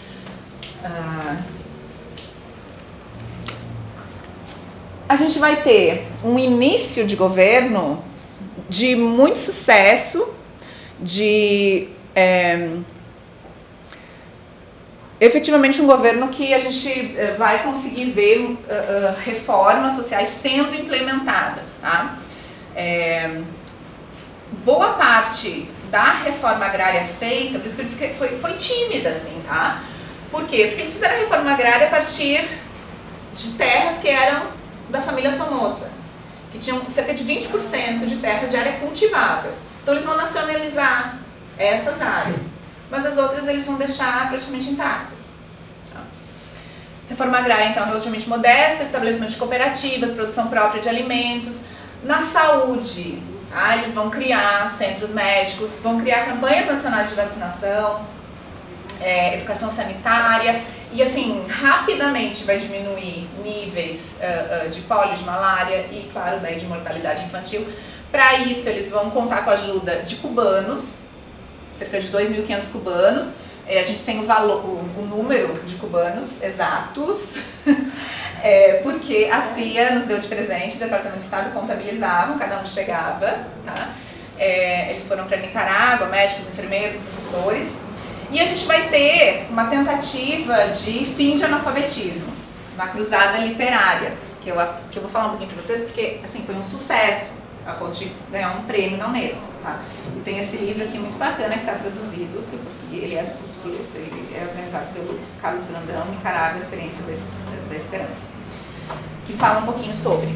Uh, A gente vai ter um início de governo de muito sucesso, de é, efetivamente um governo que a gente vai conseguir ver uh, uh, reformas sociais sendo implementadas, tá? É, boa parte da reforma agrária feita, por isso que eu disse que foi, foi tímida, assim, tá? Por quê? Porque eles fizeram a reforma agrária a partir de terras que eram da família Somoza, que tinham cerca de vinte por cento de terras de área cultivável. Então eles vão nacionalizar essas áreas, mas as outras eles vão deixar praticamente intactas. Reforma agrária, então, relativamente modesta, estabelecimento de cooperativas, produção própria de alimentos. Na saúde, tá? Eles vão criar centros médicos, vão criar campanhas nacionais de vacinação, é, educação sanitária, e assim, rapidamente vai diminuir níveis uh, uh, de pólio, de malária e, claro, daí de mortalidade infantil. Para isso, eles vão contar com a ajuda de cubanos, cerca de dois mil e quinhentos cubanos. É, a gente tem o, valor, o, o número de cubanos exatos, é, porque a C I A nos deu de presente, o Departamento de Estado contabilizavam, cada um chegava, tá? É, eles foram para Nicarágua, médicos, enfermeiros, professores. E a gente vai ter uma tentativa de fim de analfabetismo na cruzada literária, que eu, que eu vou falar um pouquinho para vocês, porque assim, foi um sucesso, a ponto de ganhar um prêmio na Unesco, tá? E tem esse livro aqui muito bacana, que está traduzido para o português, ele é português, ele é organizado pelo Carlos Brandão, Nicarágua, a Experiência da Esperança, que fala um pouquinho sobre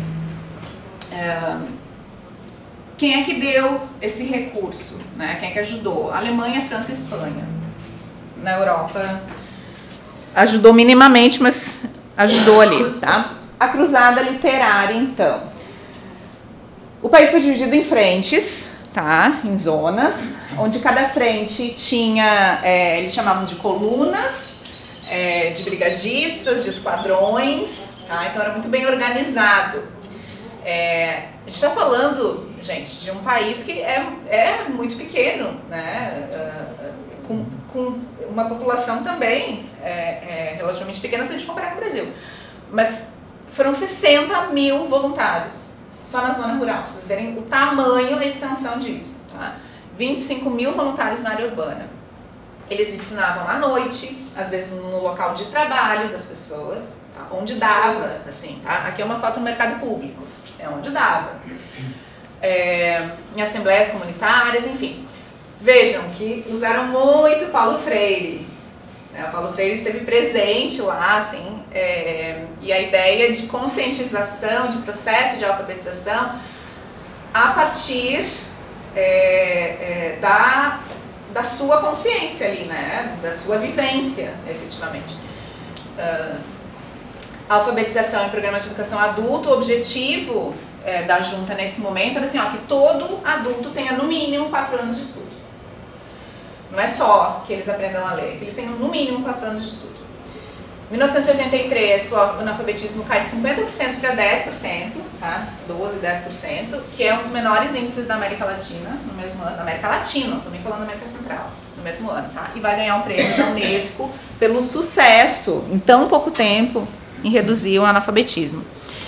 é, quem é que deu esse recurso, né? Quem é que ajudou? A Alemanha, França e Espanha. Na Europa ajudou minimamente, mas ajudou ali, tá? A cruzada literária, então. O país foi dividido em frentes, tá? Em zonas, onde cada frente tinha, é, eles chamavam de colunas, é, de brigadistas, de esquadrões, tá? Então era muito bem organizado. É, a gente está falando, gente, de um país que é, é muito pequeno, né? Uh, com, com uma população também é, é, relativamente pequena se a gente comparar com o Brasil. Mas foram sessenta mil voluntários, só na zona rural, para vocês verem o tamanho e a extensão disso. Tá? vinte e cinco mil voluntários na área urbana. Eles ensinavam à noite, às vezes no local de trabalho das pessoas, tá? Onde dava, assim, tá? Aqui é uma foto no mercado público, é onde dava. É, em assembleias comunitárias, enfim. Vejam que usaram muito Paulo Freire. Né? O Paulo Freire esteve presente lá, assim, é, e a ideia de conscientização, de processo de alfabetização, a partir é, é, da, da sua consciência ali, né? Da sua vivência, efetivamente. Uh, alfabetização em programas de educação adulto. O objetivo é, da junta nesse momento era assim, ó, que todo adulto tenha no mínimo quatro anos de estudo. Não é só que eles aprendam a ler, que eles tenham no mínimo quatro anos de estudo. Em mil novecentos e oitenta e três, o analfabetismo cai de cinquenta por cento para dez por cento, tá? doze, dez por cento, que é um dos menores índices da América Latina, no mesmo ano, da América Latina, não estou nem falando da América Central, no mesmo ano, tá? E vai ganhar um prêmio da Unesco pelo sucesso, em tão pouco tempo, em reduzir o analfabetismo.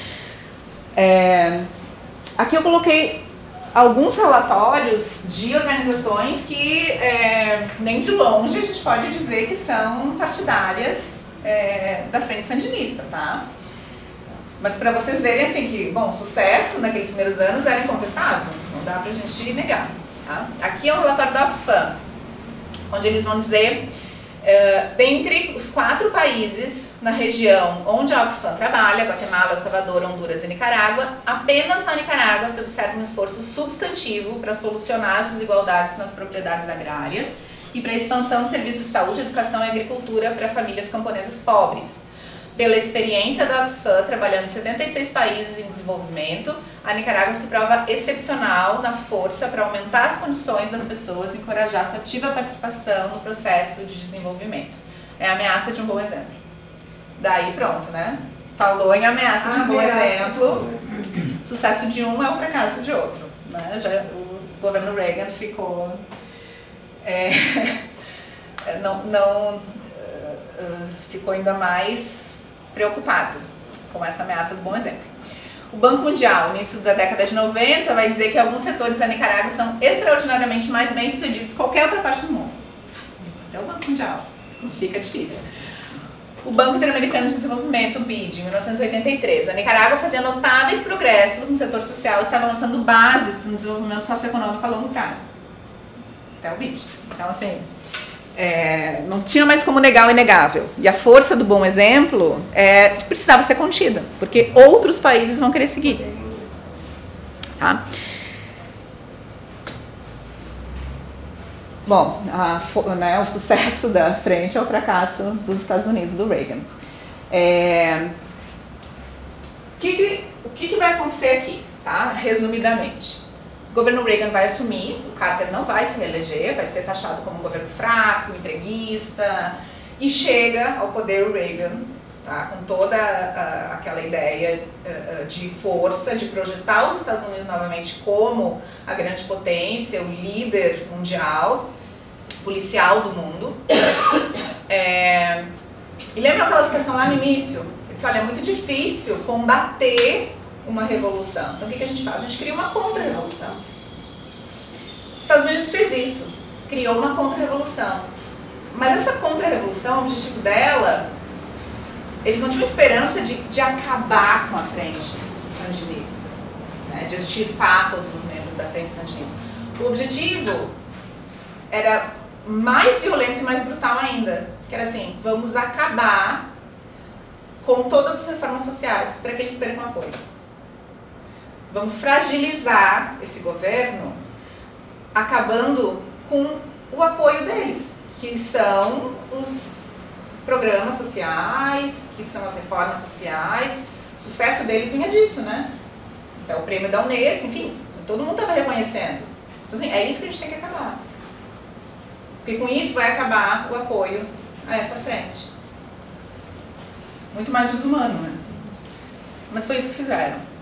É, aqui eu coloquei alguns relatórios de organizações que é, nem de longe a gente pode dizer que são partidárias é, da Frente Sandinista, tá? Mas para vocês verem assim que, bom, o sucesso naqueles primeiros anos era incontestável, não dá pra gente negar, tá? Aqui é um relatório da Oxfam, onde eles vão dizer, uh, dentre os quatro países na região onde a Oxfam trabalha, Guatemala, El Salvador, Honduras e Nicarágua, apenas na Nicarágua se observa um esforço substantivo para solucionar as desigualdades nas propriedades agrárias e para a expansão de serviços de saúde, educação e agricultura para famílias camponesas pobres. Pela experiência da Oxfam, trabalhando em setenta e seis países em desenvolvimento, a Nicarágua se prova excepcional na força para aumentar as condições das pessoas e encorajar sua ativa participação no processo de desenvolvimento. É a ameaça de um bom exemplo. Daí pronto, né? Falou em ameaça de um bom exemplo, sucesso de um é o fracasso de outro. Né? Já, o governo Reagan ficou... É, não, não, uh, ficou ainda mais preocupado com essa ameaça do bom exemplo. O Banco Mundial, no início da década de noventa, vai dizer que alguns setores da Nicarágua são extraordinariamente mais bem-sucedidos que qualquer outra parte do mundo. Até o Banco Mundial. Fica difícil. O Banco Interamericano de Desenvolvimento, o B I D, em mil novecentos e oitenta e três. A Nicarágua fazia notáveis progressos no setor social e estava lançando bases para um desenvolvimento socioeconômico a longo prazo. Até o B I D. Então, assim... É, não tinha mais como negar o inegável. E a força do bom exemplo é, precisava ser contida, porque outros países vão querer seguir. Tá? Bom, a, né, o sucesso da frente é o fracasso dos Estados Unidos, do Reagan. É, que que, o que, que vai acontecer aqui? Tá? Resumidamente. O governo Reagan vai assumir, o Carter não vai se reeleger, vai ser taxado como um governo fraco, entreguista, e chega ao poder o Reagan, tá, com toda uh, aquela ideia uh, de força, de projetar os Estados Unidos novamente como a grande potência, o líder mundial, policial do mundo. É, e lembra aquela situação lá no início? Ele disse, olha, é muito difícil combater uma revolução. Então o que, que a gente faz? A gente cria uma contra-revolução. Os Estados Unidos fez isso, criou uma contra-revolução. Mas essa contra-revolução, o objetivo dela, eles não tinham esperança de, de acabar com a frente sandinista, né? De extirpar todos os membros da frente sandinista. O objetivo era mais violento e mais brutal ainda, que era assim, vamos acabar com todas as reformas sociais para que eles percam apoio. Vamos fragilizar esse governo, acabando com o apoio deles, que são os programas sociais, que são as reformas sociais. O sucesso deles vinha disso, né? Então, o prêmio da Unesco, enfim, todo mundo estava reconhecendo. Então, assim, é isso que a gente tem que acabar. Porque com isso vai acabar o apoio a essa frente. Muito mais desumano, né? Mas foi isso que fizeram.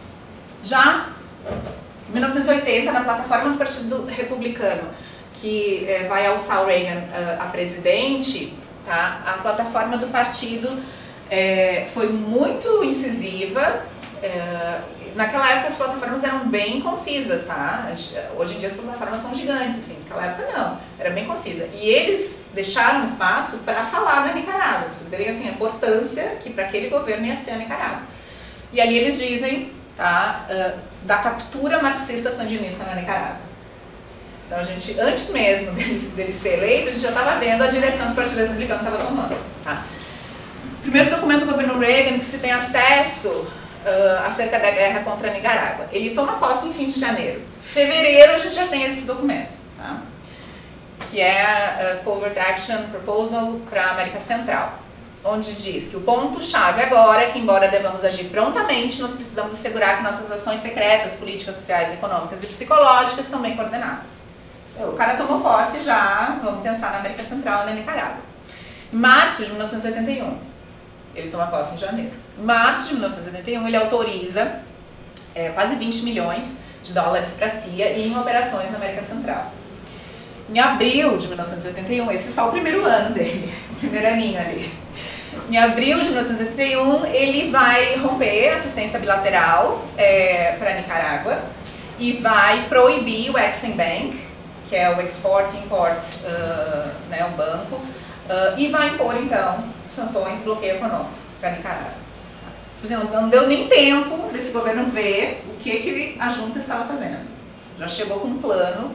Já em mil novecentos e oitenta, na plataforma do Partido Republicano, que eh, vai alçar o Reagan uh, a presidente, tá? A plataforma do partido eh, foi muito incisiva. Eh, naquela época as plataformas eram bem concisas, tá? Hoje em dia as plataformas são gigantes, assim, naquela época não, era bem concisa. E eles deixaram espaço para falar da Nicarágua, para vocês verem assim, a importância que para aquele governo ia ser a Nicarágua. E ali eles dizem, tá, uh, da captura marxista sandinista na Nicarágua. Então a gente, antes mesmo dele, dele ser eleito, a gente já estava vendo a direção que o Partido Republicano estava tomando. Tá? Primeiro documento do governo Reagan que se tem acesso uh, acerca da guerra contra a Nicarágua. Ele toma posse em fim de janeiro. Em fevereiro a gente já tem esse documento, tá? Que é a uh, Covert Action Proposal para a América Central. onde diz que o ponto-chave agora é que, embora devamos agir prontamente, nós precisamos assegurar que nossas ações secretas, políticas, sociais, econômicas e psicológicas estão bem coordenadas. O cara tomou posse já, vamos pensar na América Central e na Nicarágua. Em março de mil novecentos e oitenta e um, ele toma posse em janeiro. Em março de mil novecentos e oitenta e um, ele autoriza é, quase vinte milhões de dólares para a C I A em operações na América Central. Em abril de mil novecentos e oitenta e um, esse é só o primeiro ano dele, o primeiro aninho ali. Em abril de mil novecentos e oitenta e um, ele vai romper a assistência bilateral é, para a Nicarágua e vai proibir o Exim Bank, que é o Export Import, uh, né, o banco, uh, e vai impor, então, sanções, bloqueio econômico para a Nicarágua. Por exemplo, não deu nem tempo desse governo ver o que, que a junta estava fazendo. Já chegou com um plano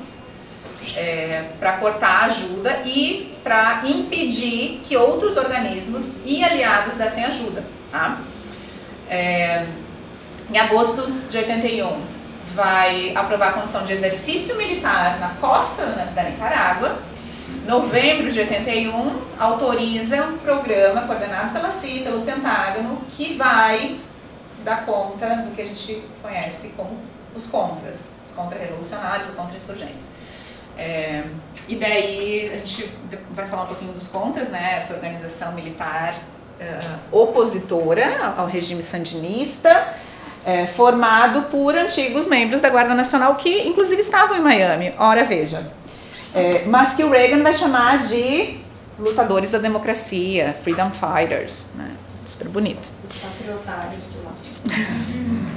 é, para cortar a ajuda e para impedir que outros organismos e aliados dessem ajuda. Tá? É, em agosto de oitenta e um, vai aprovar a condição de exercício militar na costa da Nicarágua. Novembro de oitenta e um, autoriza um programa coordenado pela C I A, pelo Pentágono, que vai dar conta do que a gente conhece como os contras, os contra-revolucionários, os contra-insurgentes. É, e daí a gente vai falar um pouquinho dos contras, né? Essa organização militar uh, opositora ao regime sandinista, é, formado por antigos membros da Guarda Nacional que inclusive estavam em Miami, ora veja, é, mas que o Reagan vai chamar de lutadores da democracia, freedom fighters, né? Super bonito.
Os patriotários de lá.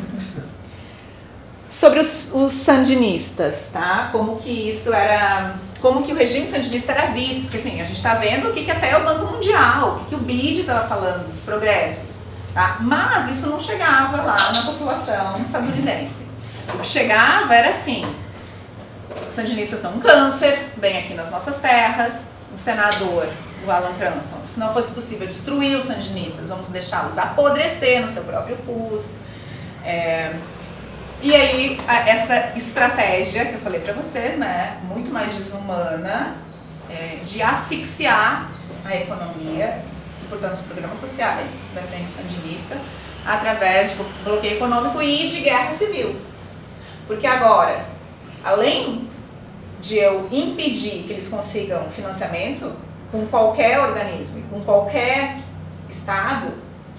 Sobre os, os sandinistas, tá? Como que isso era, como que o regime sandinista era visto, porque assim, a gente está vendo o que, que até o Banco Mundial, o que, que o B I D estava falando dos progressos, tá? Mas isso não chegava lá na população estadunidense. O que chegava era assim, os sandinistas são um câncer, bem aqui nas nossas terras, o senador, o Alan Cranston, se não fosse possível destruir os sandinistas, vamos deixá-los apodrecer no seu próprio pus. É, E aí, essa estratégia que eu falei pra vocês, né, muito mais desumana, é, de asfixiar a economia, e, portanto, os programas sociais da frente sandinista, através de bloqueio econômico e de guerra civil. Porque agora, além de eu impedir que eles consigam financiamento com qualquer organismo e com qualquer estado,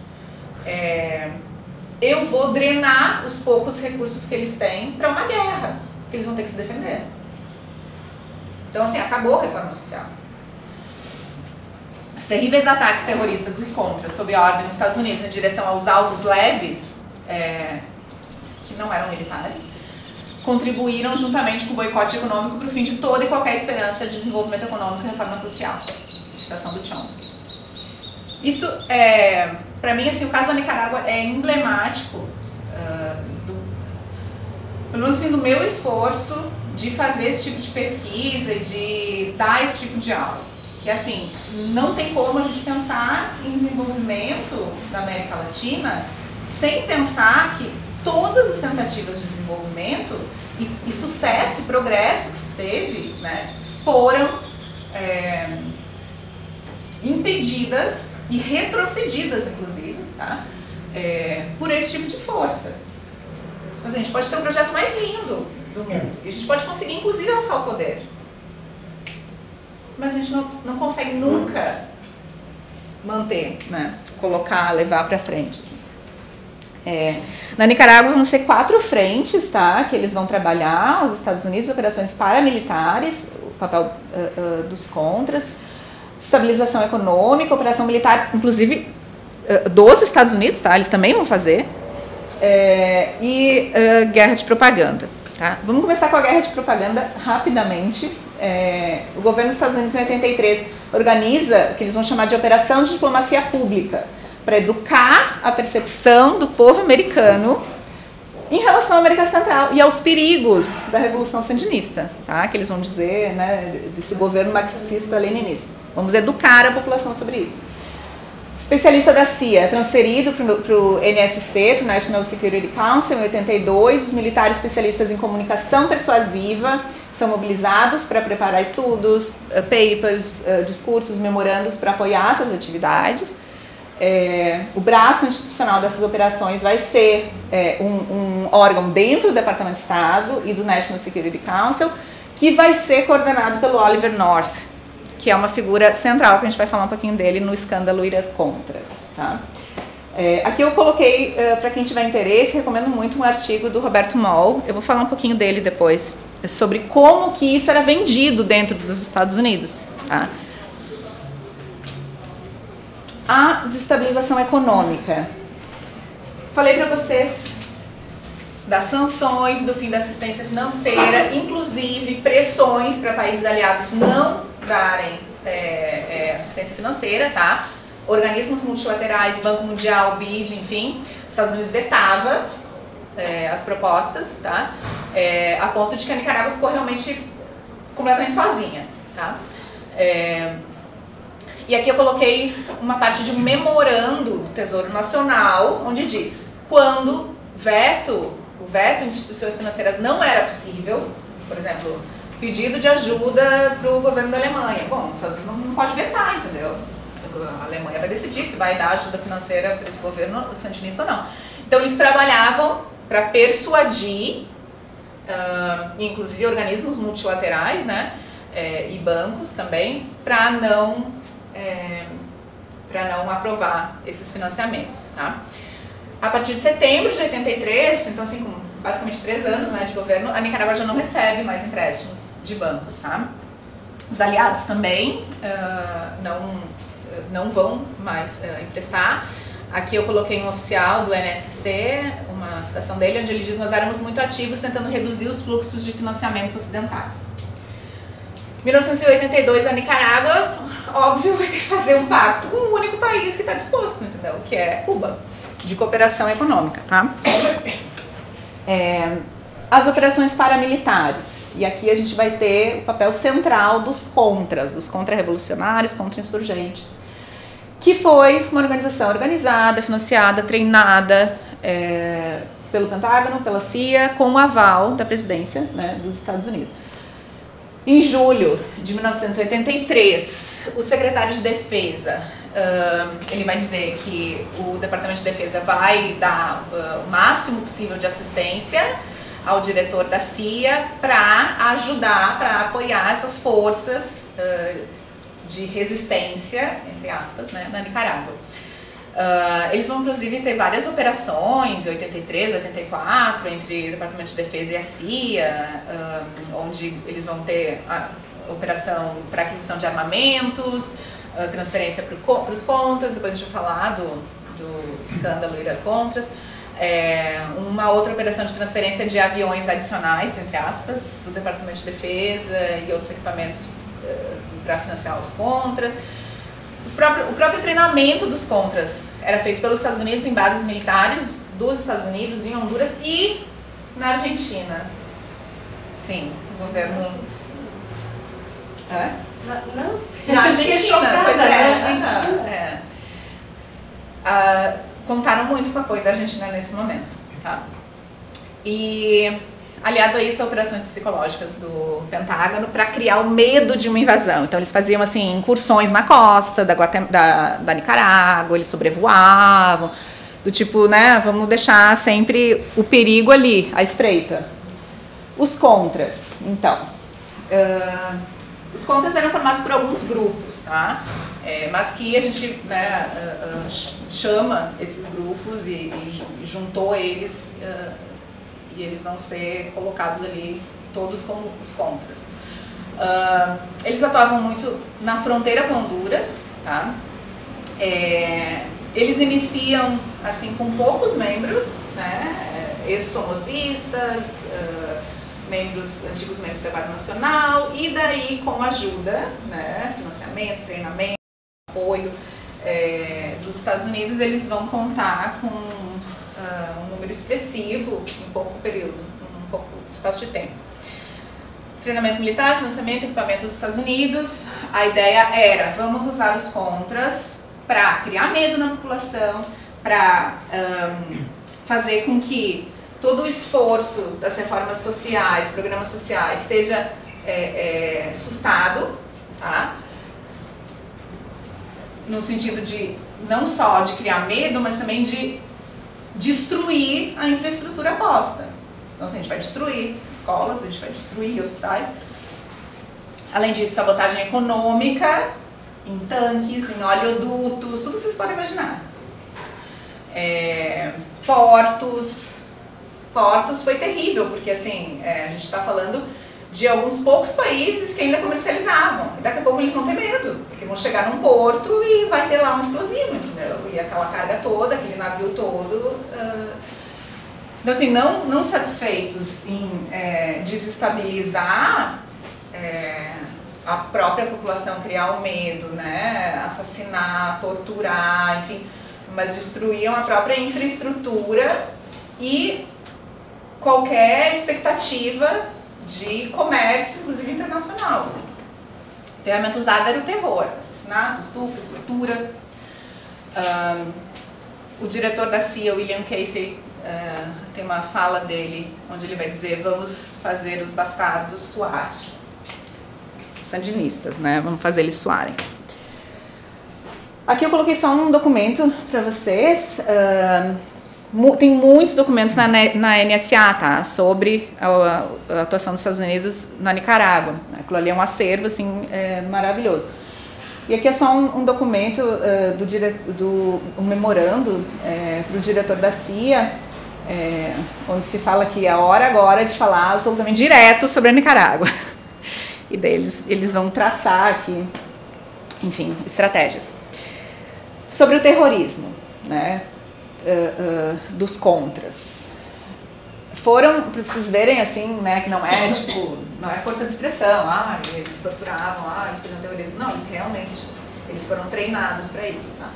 é, eu vou drenar os poucos recursos que eles têm para uma guerra, que eles vão ter que se defender. Então, assim, acabou a reforma social. Os terríveis ataques terroristas dos contras, sob a ordem dos Estados Unidos, em direção aos alvos leves, é, que não eram militares, contribuíram juntamente com o boicote econômico para o fim de toda e qualquer esperança de desenvolvimento econômico e reforma social. Citação do Chomsky. Isso é, para mim, assim, o caso da Nicarágua é emblemático, uh, do, pelo menos assim, do meu esforço de fazer esse tipo de pesquisa e de dar esse tipo de aula. Que assim, não tem como a gente pensar em desenvolvimento da América Latina sem pensar que todas as tentativas de desenvolvimento e, e sucesso e progresso que se teve, né, foram é, impedidas e retrocedidas, inclusive, tá? É, por esse tipo de força. Então, assim, a gente pode ter o projeto mais lindo do mundo, e a gente pode conseguir, inclusive, alçar o poder. Mas a gente não, não consegue nunca manter, né? Colocar, levar para frente. Assim. É, na Nicarágua vão ser quatro frentes, tá? Que eles vão trabalhar, os Estados Unidos, operações paramilitares, o papel uh, uh, dos contras, estabilização econômica, operação militar, inclusive uh, dos Estados Unidos, tá? Eles também vão fazer, é, e uh, guerra de propaganda, tá? Vamos começar com a guerra de propaganda rapidamente. É, o governo dos Estados Unidos, em oitenta e três, organiza o que eles vão chamar de Operação de Diplomacia Pública, para educar a percepção do povo americano em relação à América Central e aos perigos da Revolução Sandinista, tá? Que eles vão dizer, né, desse governo marxista-leninista. Vamos educar a população sobre isso. Especialista da C I A, é transferido para o N S C, para o National Security Council, em oitenta e dois. Os militares especialistas em comunicação persuasiva são mobilizados para preparar estudos, papers, discursos, memorandos para apoiar essas atividades. É, o braço institucional dessas operações vai ser é, um, um órgão dentro do Departamento de Estado e do National Security Council, que vai ser coordenado pelo Oliver North, que é uma figura central, que a gente vai falar um pouquinho dele no escândalo Ira-Contras. Tá? É, aqui eu coloquei, uh, para quem tiver interesse, recomendo muito um artigo do Roberto Moll, eu vou falar um pouquinho dele depois, sobre como que isso era vendido dentro dos Estados Unidos. Tá? A desestabilização econômica. Falei para vocês das sanções, do fim da assistência financeira, inclusive pressões para países aliados não darem é, é, assistência financeira, tá? Organismos multilaterais, Banco Mundial, B I D, enfim, os Estados Unidos vetava é, as propostas, tá? É, a ponto de que a Nicarágua ficou realmente completamente sozinha, tá? É, e aqui eu coloquei uma parte de um memorando do Tesouro Nacional, onde diz, quando veto, o veto em instituições financeiras não era possível, por exemplo, pedido de ajuda para o governo da Alemanha. Bom, os Estados Unidos não pode vetar, entendeu? A Alemanha vai decidir se vai dar ajuda financeira para esse governo santinista ou não. Então eles trabalhavam para persuadir, uh, inclusive organismos multilaterais, né, é, e bancos também, para não, é, para não aprovar esses financiamentos. Tá? A partir de setembro de oitenta e três, então assim, com basicamente três anos, né, de governo, a Nicarágua já não recebe mais empréstimos de bancos. Tá? Os aliados também uh, não... não vão mais uh, emprestar. Aqui eu coloquei um oficial do N S C, uma citação dele, onde ele diz: nós éramos muito ativos tentando reduzir os fluxos de financiamentos ocidentais. Em mil novecentos e oitenta e dois, a Nicarágua, óbvio, vai ter que fazer um pacto com o único país que está disposto, entendeu? Que é Cuba, de cooperação econômica, tá? É, as operações paramilitares. E aqui a gente vai ter o papel central dos contras, dos contra-revolucionários, contra-insurgentes, que foi uma organização organizada, financiada, treinada é, pelo Pentágono, pela C I A, com o aval da presidência, né, dos Estados Unidos. Em julho de mil novecentos e oitenta e três, o secretário de Defesa, uh, ele vai dizer que o Departamento de Defesa vai dar uh, o máximo possível de assistência ao diretor da C I A para ajudar, para apoiar essas forças uh, de resistência, entre aspas, né, na Nicarágua. Uh, eles vão, inclusive, ter várias operações, em oitenta e três, oitenta e quatro, entre o Departamento de Defesa e a C I A, uh, onde eles vão ter a operação para aquisição de armamentos, uh, transferência para os contras, depois a gente vai falar do, do escândalo Ira-Contras. É, uma outra operação de transferência de aviões adicionais, entre aspas, do Departamento de Defesa e outros equipamentos uh, para financiar os contras. Os próprios, o próprio treinamento dos contras era feito pelos Estados Unidos em bases militares dos Estados Unidos, em Honduras e na Argentina. Sim, o governo... Hã?
Não,
na Argentina, pois é.
Na Argentina.
é. Ah, contaram muito com o apoio da Argentina nesse momento. Tá? E aliado a isso, operações psicológicas do Pentágono para criar o medo de uma invasão. Então eles faziam assim incursões na costa da, Guatem da, da Nicarágua, eles sobrevoavam, do tipo, né, vamos deixar sempre o perigo ali, à espreita. Os contras, então. Uh, os contras eram formados por alguns grupos, tá? É, mas que a gente, né, uh, uh, chama esses grupos e, e juntou eles, uh, e eles vão ser colocados ali todos como os contras. Uh, eles atuavam muito na fronteira com Honduras, tá? É, eles iniciam assim com poucos membros, né, ex-somozistas, uh, membros, antigos membros da Guarda Nacional, e daí com ajuda, né, financiamento, treinamento, apoio é, dos Estados Unidos, eles vão contar com uh, um número expressivo em pouco período, um pouco espaço de tempo. Treinamento militar, financiamento, equipamento dos Estados Unidos. A ideia era, vamos usar os contras para criar medo na população, para um, fazer com que todo o esforço das reformas sociais, programas sociais, seja é, é, sustado, tá? No sentido de não só de criar medo, mas também de destruir a infraestrutura posta. Então, assim, a gente vai destruir escolas, a gente vai destruir hospitais. Além disso, sabotagem econômica, em tanques, em oleodutos, tudo que vocês podem imaginar. É, portos. Portos foi terrível, porque assim, é, a gente está falando de alguns poucos países que ainda comercializavam. E daqui a pouco eles vão ter medo, porque vão chegar num porto e vai ter lá um explosivo, entendeu? E aquela carga toda, aquele navio todo. Uh... Então, assim, não, não satisfeitos em é, desestabilizar é, a própria população, criar o medo, né? Assassinar, torturar, enfim, mas destruíam a própria infraestrutura e qualquer expectativa de comércio, inclusive internacional. Assim. A ferramenta usada era o terror, assassinatos, estupros, tortura. Um, o diretor da C I A, William Casey, uh, tem uma fala dele, onde ele vai dizer: vamos fazer os bastardos suar. Sandinistas, né? Vamos fazer eles suarem. Aqui eu coloquei só um documento para vocês. Uh, Tem muitos documentos na, na N S A, tá? Sobre a, a atuação dos Estados Unidos na Nicarágua. Aquilo ali é um acervo, assim, é, maravilhoso. E aqui é só um, um documento uh, do, dire, do um memorando é, para o diretor da C I A, é, onde se fala que é a hora agora de falar absolutamente direto sobre a Nicarágua. E daí eles, eles vão traçar aqui, enfim, estratégias. Sobre o terrorismo, né? Uh, uh, dos contras. Foram, para vocês verem assim, né, que não é tipo, não é força de expressão, ah, eles torturavam, ah, eles faziam terrorismo. Não, eles realmente, eles foram treinados para isso, tá?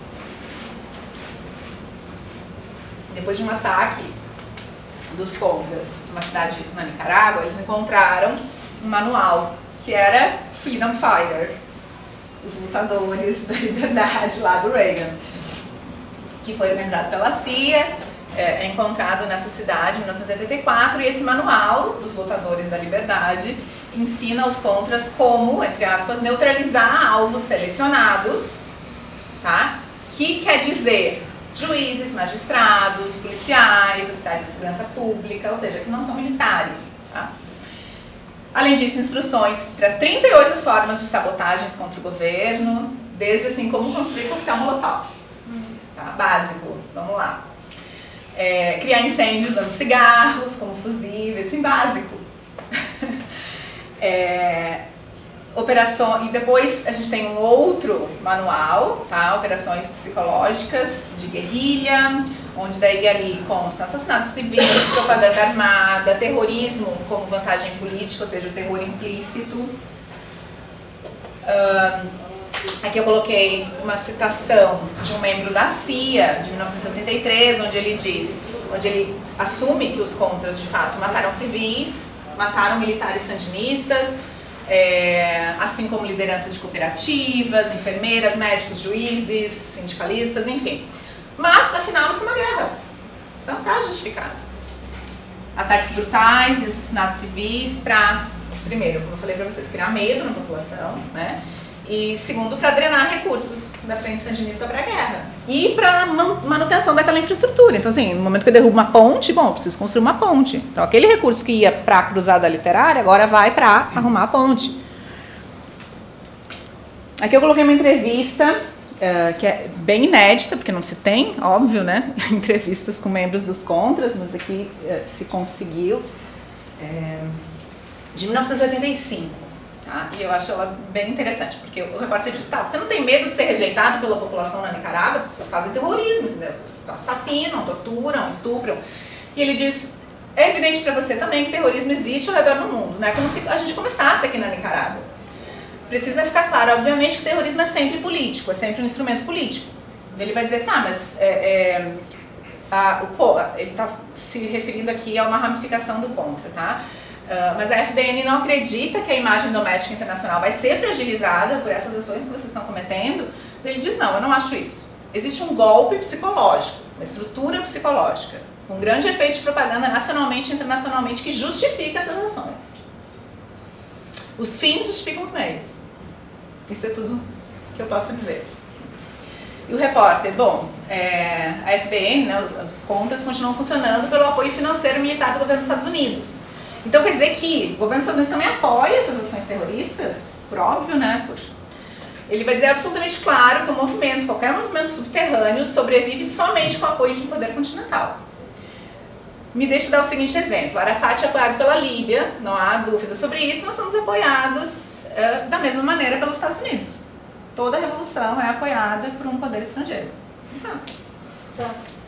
Depois de um ataque dos contras numa cidade na Nicarágua, eles encontraram um manual que era Freedom Fighter, os lutadores da liberdade lá do Reagan, que foi organizado pela C I A, é encontrado nessa cidade em mil novecentos e oitenta e quatro, e esse manual dos lutadores da liberdade ensina aos contras como, entre aspas, neutralizar alvos selecionados, tá? Que quer dizer juízes, magistrados, policiais, oficiais da segurança pública, ou seja, que não são militares, tá? Além disso, instruções para trinta e oito formas de sabotagens contra o governo, desde assim como construir coquetel molotov. Tá, básico, vamos lá. É, criar incêndios usando cigarros como fusíveis, assim, básico. é, operações, e depois a gente tem um outro manual, tá? Operações psicológicas de guerrilha, onde daí ali constam assassinatos civis, propaganda armada, terrorismo como vantagem política, ou seja, o terror implícito. Um, Aqui eu coloquei uma citação de um membro da C I A, de mil novecentos e setenta e três, onde ele diz, onde ele assume que os contras, de fato, mataram civis, mataram militares sandinistas, é, assim como lideranças de cooperativas, enfermeiras, médicos, juízes, sindicalistas, enfim. Mas, afinal, isso é uma guerra. Então, está justificado. Ataques brutais e assassinatos civis para, primeiro, como eu falei para vocês, criar medo na população, né? E segundo, para drenar recursos da frente sandinista para a guerra e para manutenção daquela infraestrutura. Então, assim, no momento que eu derrubo uma ponte, bom, eu preciso construir uma ponte. Então, aquele recurso que ia para a cruzada literária, agora vai para arrumar a ponte. Aqui eu coloquei uma entrevista uh, que é bem inédita, porque não se tem, óbvio, né? Entrevistas com membros dos contras, mas aqui uh, se conseguiu, é, de mil novecentos e oitenta e cinco. Tá? E eu acho ela bem interessante, porque o repórter diz, tá, você não tem medo de ser rejeitado pela população na Nicarágua, porque vocês fazem terrorismo, entendeu? Vocês assassinam, torturam, estupram. E ele diz, é evidente para você também que terrorismo existe ao redor do mundo, né? Como se a gente começasse aqui na Nicarágua. Precisa ficar claro, obviamente, que terrorismo é sempre político, é sempre um instrumento político. Ele vai dizer, tá, mas é, é, a, o, ele está se referindo aqui a uma ramificação do contra, tá? Uh, mas a F D N não acredita que a imagem doméstica internacional vai ser fragilizada por essas ações que vocês estão cometendo. Ele diz, não, eu não acho isso. Existe um golpe psicológico, uma estrutura psicológica, com grande efeito de propaganda nacionalmente e internacionalmente que justifica essas ações. Os fins justificam os meios. Isso é tudo que eu posso dizer. E o repórter, bom, é, a F D N, né, os, os contras continuam funcionando pelo apoio financeiro e militar do governo dos Estados Unidos. Então quer dizer que o governo dos Estados Unidos também apoia essas ações terroristas? Por óbvio, né? Por... Ele vai dizer absolutamente claro que o movimento, qualquer movimento subterrâneo, sobrevive somente com o apoio de um poder continental. Me deixa dar o seguinte exemplo. Arafat é apoiado pela Líbia, não há dúvida sobre isso, nós somos apoiados uh, da mesma maneira pelos Estados Unidos. Toda revolução é apoiada por um poder estrangeiro. Então,
tá.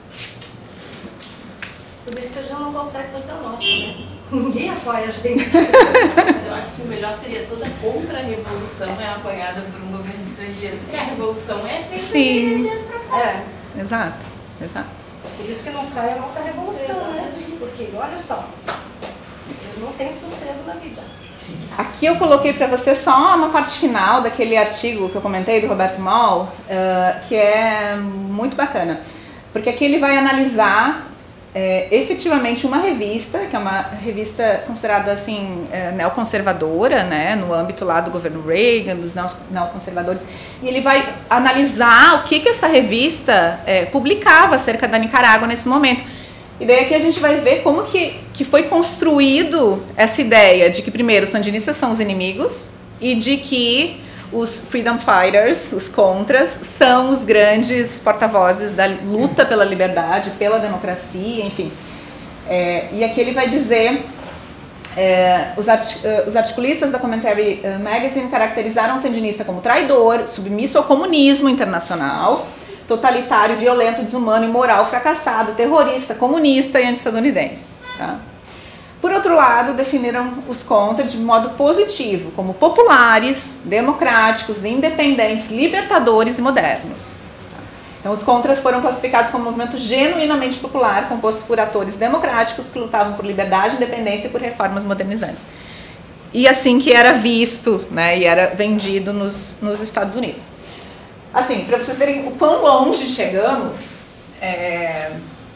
Por isso que a gente não consegue fazer o nosso, né? Ninguém apoia a gente.
Mas eu acho que o melhor seria toda contra-revolução é apoiada por um governo estrangeiro, porque a revolução é feita
sim.
de dentro pra fora.
É.
Exato, exato.
Por isso que não sai a nossa revolução, né? Porque, olha só, eu não tenho sossego na vida.
Aqui eu coloquei para você só uma parte final daquele artigo que eu comentei do Roberto Moll, uh, que é muito bacana, porque aqui ele vai analisar é, efetivamente uma revista, que é uma revista considerada assim é, neoconservadora, né, no âmbito lá do governo Reagan, dos neoconservadores, e ele vai analisar o que, que essa revista é, publicava acerca da Nicarágua nesse momento. E daí aqui a gente vai ver como que, que foi construído essa ideia de que primeiro os sandinistas são os inimigos e de que os freedom fighters, os contras, são os grandes porta-vozes da luta pela liberdade, pela democracia, enfim. É, e aqui ele vai dizer, é, os, art, uh, os articulistas da Commentary Magazine caracterizaram o sandinista como traidor, submisso ao comunismo internacional, totalitário, violento, desumano, imoral, fracassado, terrorista, comunista e anti-estadunidense. Tá? Por outro lado, definiram os contras de modo positivo, como populares, democráticos, independentes, libertadores e modernos. Tá? Então, os contras foram classificados como um movimento genuinamente popular, composto por atores democráticos que lutavam por liberdade, independência e por reformas modernizantes. E assim que era visto, né, e era vendido nos, nos Estados Unidos. Assim, para vocês verem o quão longe chegamos, é...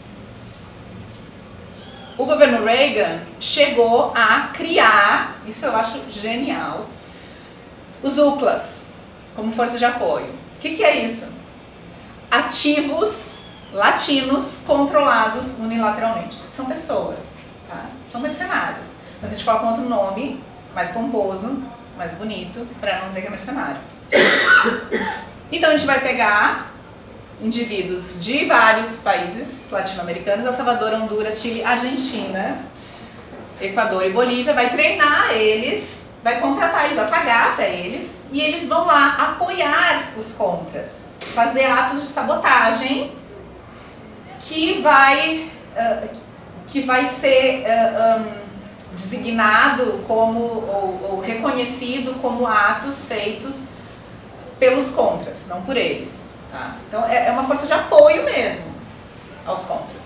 o governo Reagan chegou a criar, isso eu acho genial, os U C L As, como força de apoio. O que, que é isso? Ativos latinos controlados unilateralmente. São pessoas, tá? São mercenários. Mas a gente coloca um outro nome, mais pomposo, mais bonito, para não dizer que é mercenário. Então a gente vai pegar indivíduos de vários países latino-americanos, El Salvador, Honduras, Chile, Argentina, Equador e Bolívia, vai treinar eles, vai contratar eles, vai pagar para eles, e eles vão lá apoiar os contras, fazer atos de sabotagem que vai, uh, que vai ser uh, um, designado como, ou, ou reconhecido como atos feitos pelos contras, não por eles. Tá? Então é, é uma força de apoio mesmo aos contras.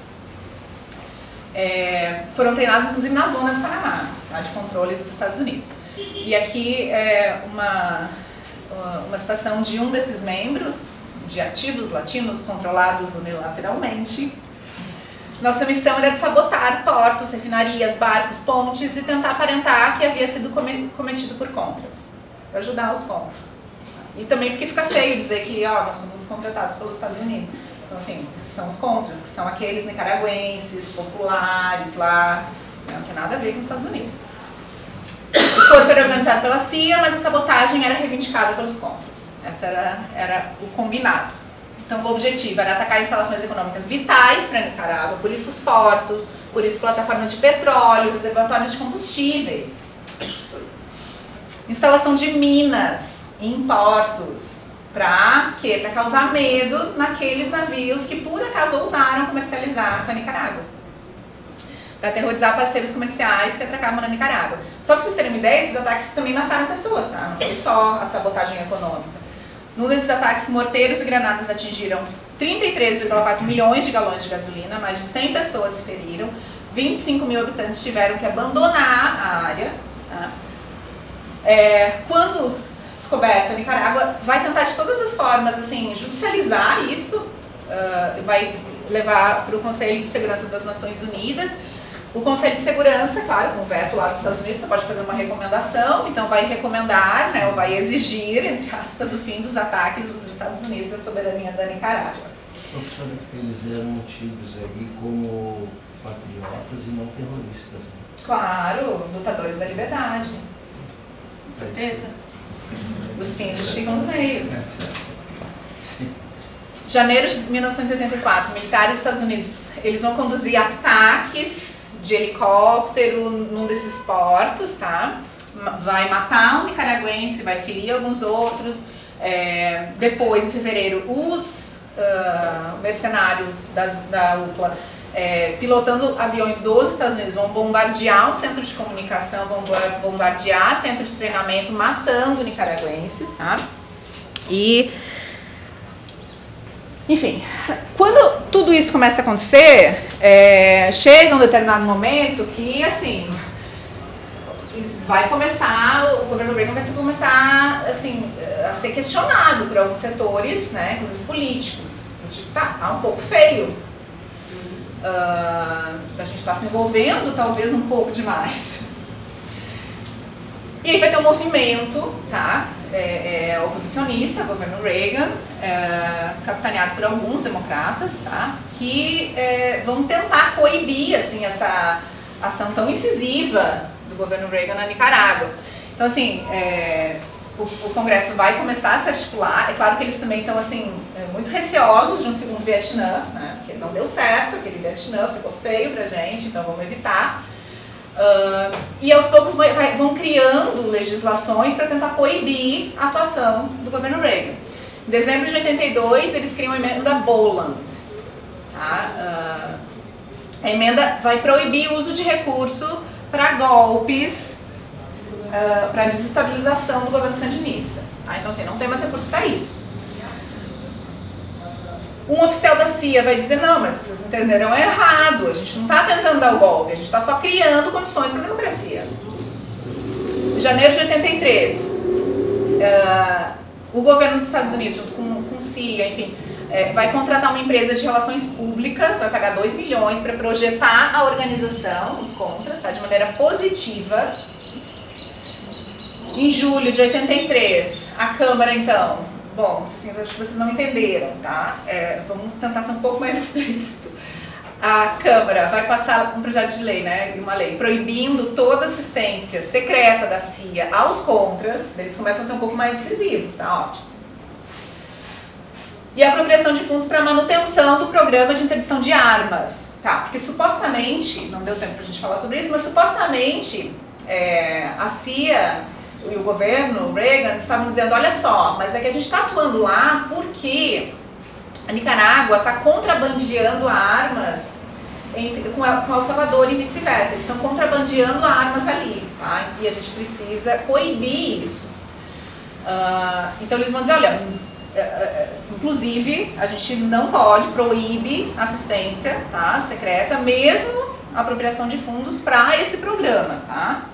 É, foram treinados inclusive na zona do Panamá, tá? De controle dos Estados Unidos. E aqui é uma, uma citação de um desses membros, de ativos latinos controlados unilateralmente. Nossa missão era de sabotar portos, refinarias, barcos, pontes e tentar aparentar que havia sido cometido por contras, para ajudar os contras. E também porque fica feio dizer que ó, nós somos contratados pelos Estados Unidos. Então, assim, são os contras, que são aqueles nicaragüenses, populares lá, não tem nada a ver com os Estados Unidos. O corpo era organizado pela C I A, mas a sabotagem era reivindicada pelos contras. Esse era, era o combinado. Então, o objetivo era atacar instalações econômicas vitais para a Nicarágua, por isso os portos, por isso plataformas de petróleo, reservatórios de combustíveis, instalação de minas em portos, para quê? Para causar medo naqueles navios que por acaso ousaram comercializar com a Nicarágua, para aterrorizar parceiros comerciais que atracavam na Nicarágua. Só para vocês terem uma ideia, esses ataques também mataram pessoas, tá? Não foi só a sabotagem econômica. Num desses ataques, morteiros e granadas atingiram trinta e três vírgula quatro milhões de galões de gasolina, mais de cem pessoas se feriram, vinte e cinco mil habitantes tiveram que abandonar a área. Tá? É, quando descoberta, a Nicarágua vai tentar de todas as formas assim, judicializar isso, uh, vai levar para o Conselho de Segurança das Nações Unidas, O Conselho de Segurança, claro, com o veto lá dos Estados Unidos, você pode fazer uma recomendação, então vai recomendar, né, ou vai exigir, entre aspas, o fim dos ataques dos Estados Unidos à soberania da Nicarágua.
Professora, eles eram tidos aí como patriotas e não terroristas, né?
Claro, lutadores da liberdade. Com certeza. Os fins justificam os meios.
Sim.
Janeiro de mil novecentos e oitenta e quatro, militares dos Estados Unidos, eles vão conduzir ataques de helicóptero num desses portos, tá? Vai matar um nicaragüense, vai ferir alguns outros. É, depois, em fevereiro, os uh, mercenários das, da U P L A, é, pilotando aviões dos Estados Unidos, vão bombardear um centro de comunicação, vão bombardear centro de treinamento, matando nicaragüenses, tá? E... Enfim, quando tudo isso começa a acontecer, é, chega um determinado momento que, assim, vai começar, o governo Reagan vai começar, assim, a ser questionado por alguns setores, né, inclusive políticos. Tipo, tá, tá um pouco feio. Uh, a gente está se envolvendo, talvez, um pouco demais. E aí vai ter um movimento, tá? É, é, oposicionista, governo Reagan, é, capitaneado por alguns democratas, tá? Que é, vão tentar coibir, assim, essa ação tão incisiva do governo Reagan na Nicarágua. Então, assim, é, o, o Congresso vai começar a se articular. É claro que eles também estão, assim, muito receosos de um segundo Vietnã, né? Porque não deu certo, aquele Vietnã ficou feio pra gente, então vamos evitar. Uh, e aos poucos vai, vai, vão criando legislações para tentar coibir a atuação do governo Reagan. Em dezembro de oitenta e dois, eles criam a emenda Boland. Tá? Uh, a emenda vai proibir o uso de recurso para golpes, uh, para desestabilização do governo sandinista. Tá? Então, assim, não tem mais recurso para isso. Um oficial da C I A vai dizer, não, mas vocês entenderam errado, a gente não está tentando dar o golpe, a gente está só criando condições para a democracia. Em janeiro de oitenta e três, uh, o governo dos Estados Unidos, junto com, com C I A, enfim, é, vai contratar uma empresa de relações públicas, vai pagar dois milhões para projetar a organização, os contras, tá, de maneira positiva. Em julho de oitenta e três, a Câmara, então... Bom, assim, acho que vocês não entenderam, tá? É, vamos tentar ser um pouco mais explícito. A Câmara vai passar um projeto de lei, né? Uma lei proibindo toda assistência secreta da C I A aos contras. Eles começam a ser um pouco mais decisivos, tá? Ótimo. E a apropriação de fundos para manutenção do programa de interdição de armas, tá? Porque supostamente, não deu tempo pra gente falar sobre isso, mas supostamente é, a C I A e o governo, o Reagan, estavam dizendo, olha só, mas é que a gente está atuando lá porque a Nicarágua está contrabandeando armas entre, com, a, com El Salvador e vice-versa. Eles estão contrabandeando armas ali, tá? E a gente precisa coibir isso. Uh, então eles vão dizer, olha, uh, uh, inclusive a gente não pode, proíbe assistência, tá, secreta, mesmo a apropriação de fundos para esse programa, tá?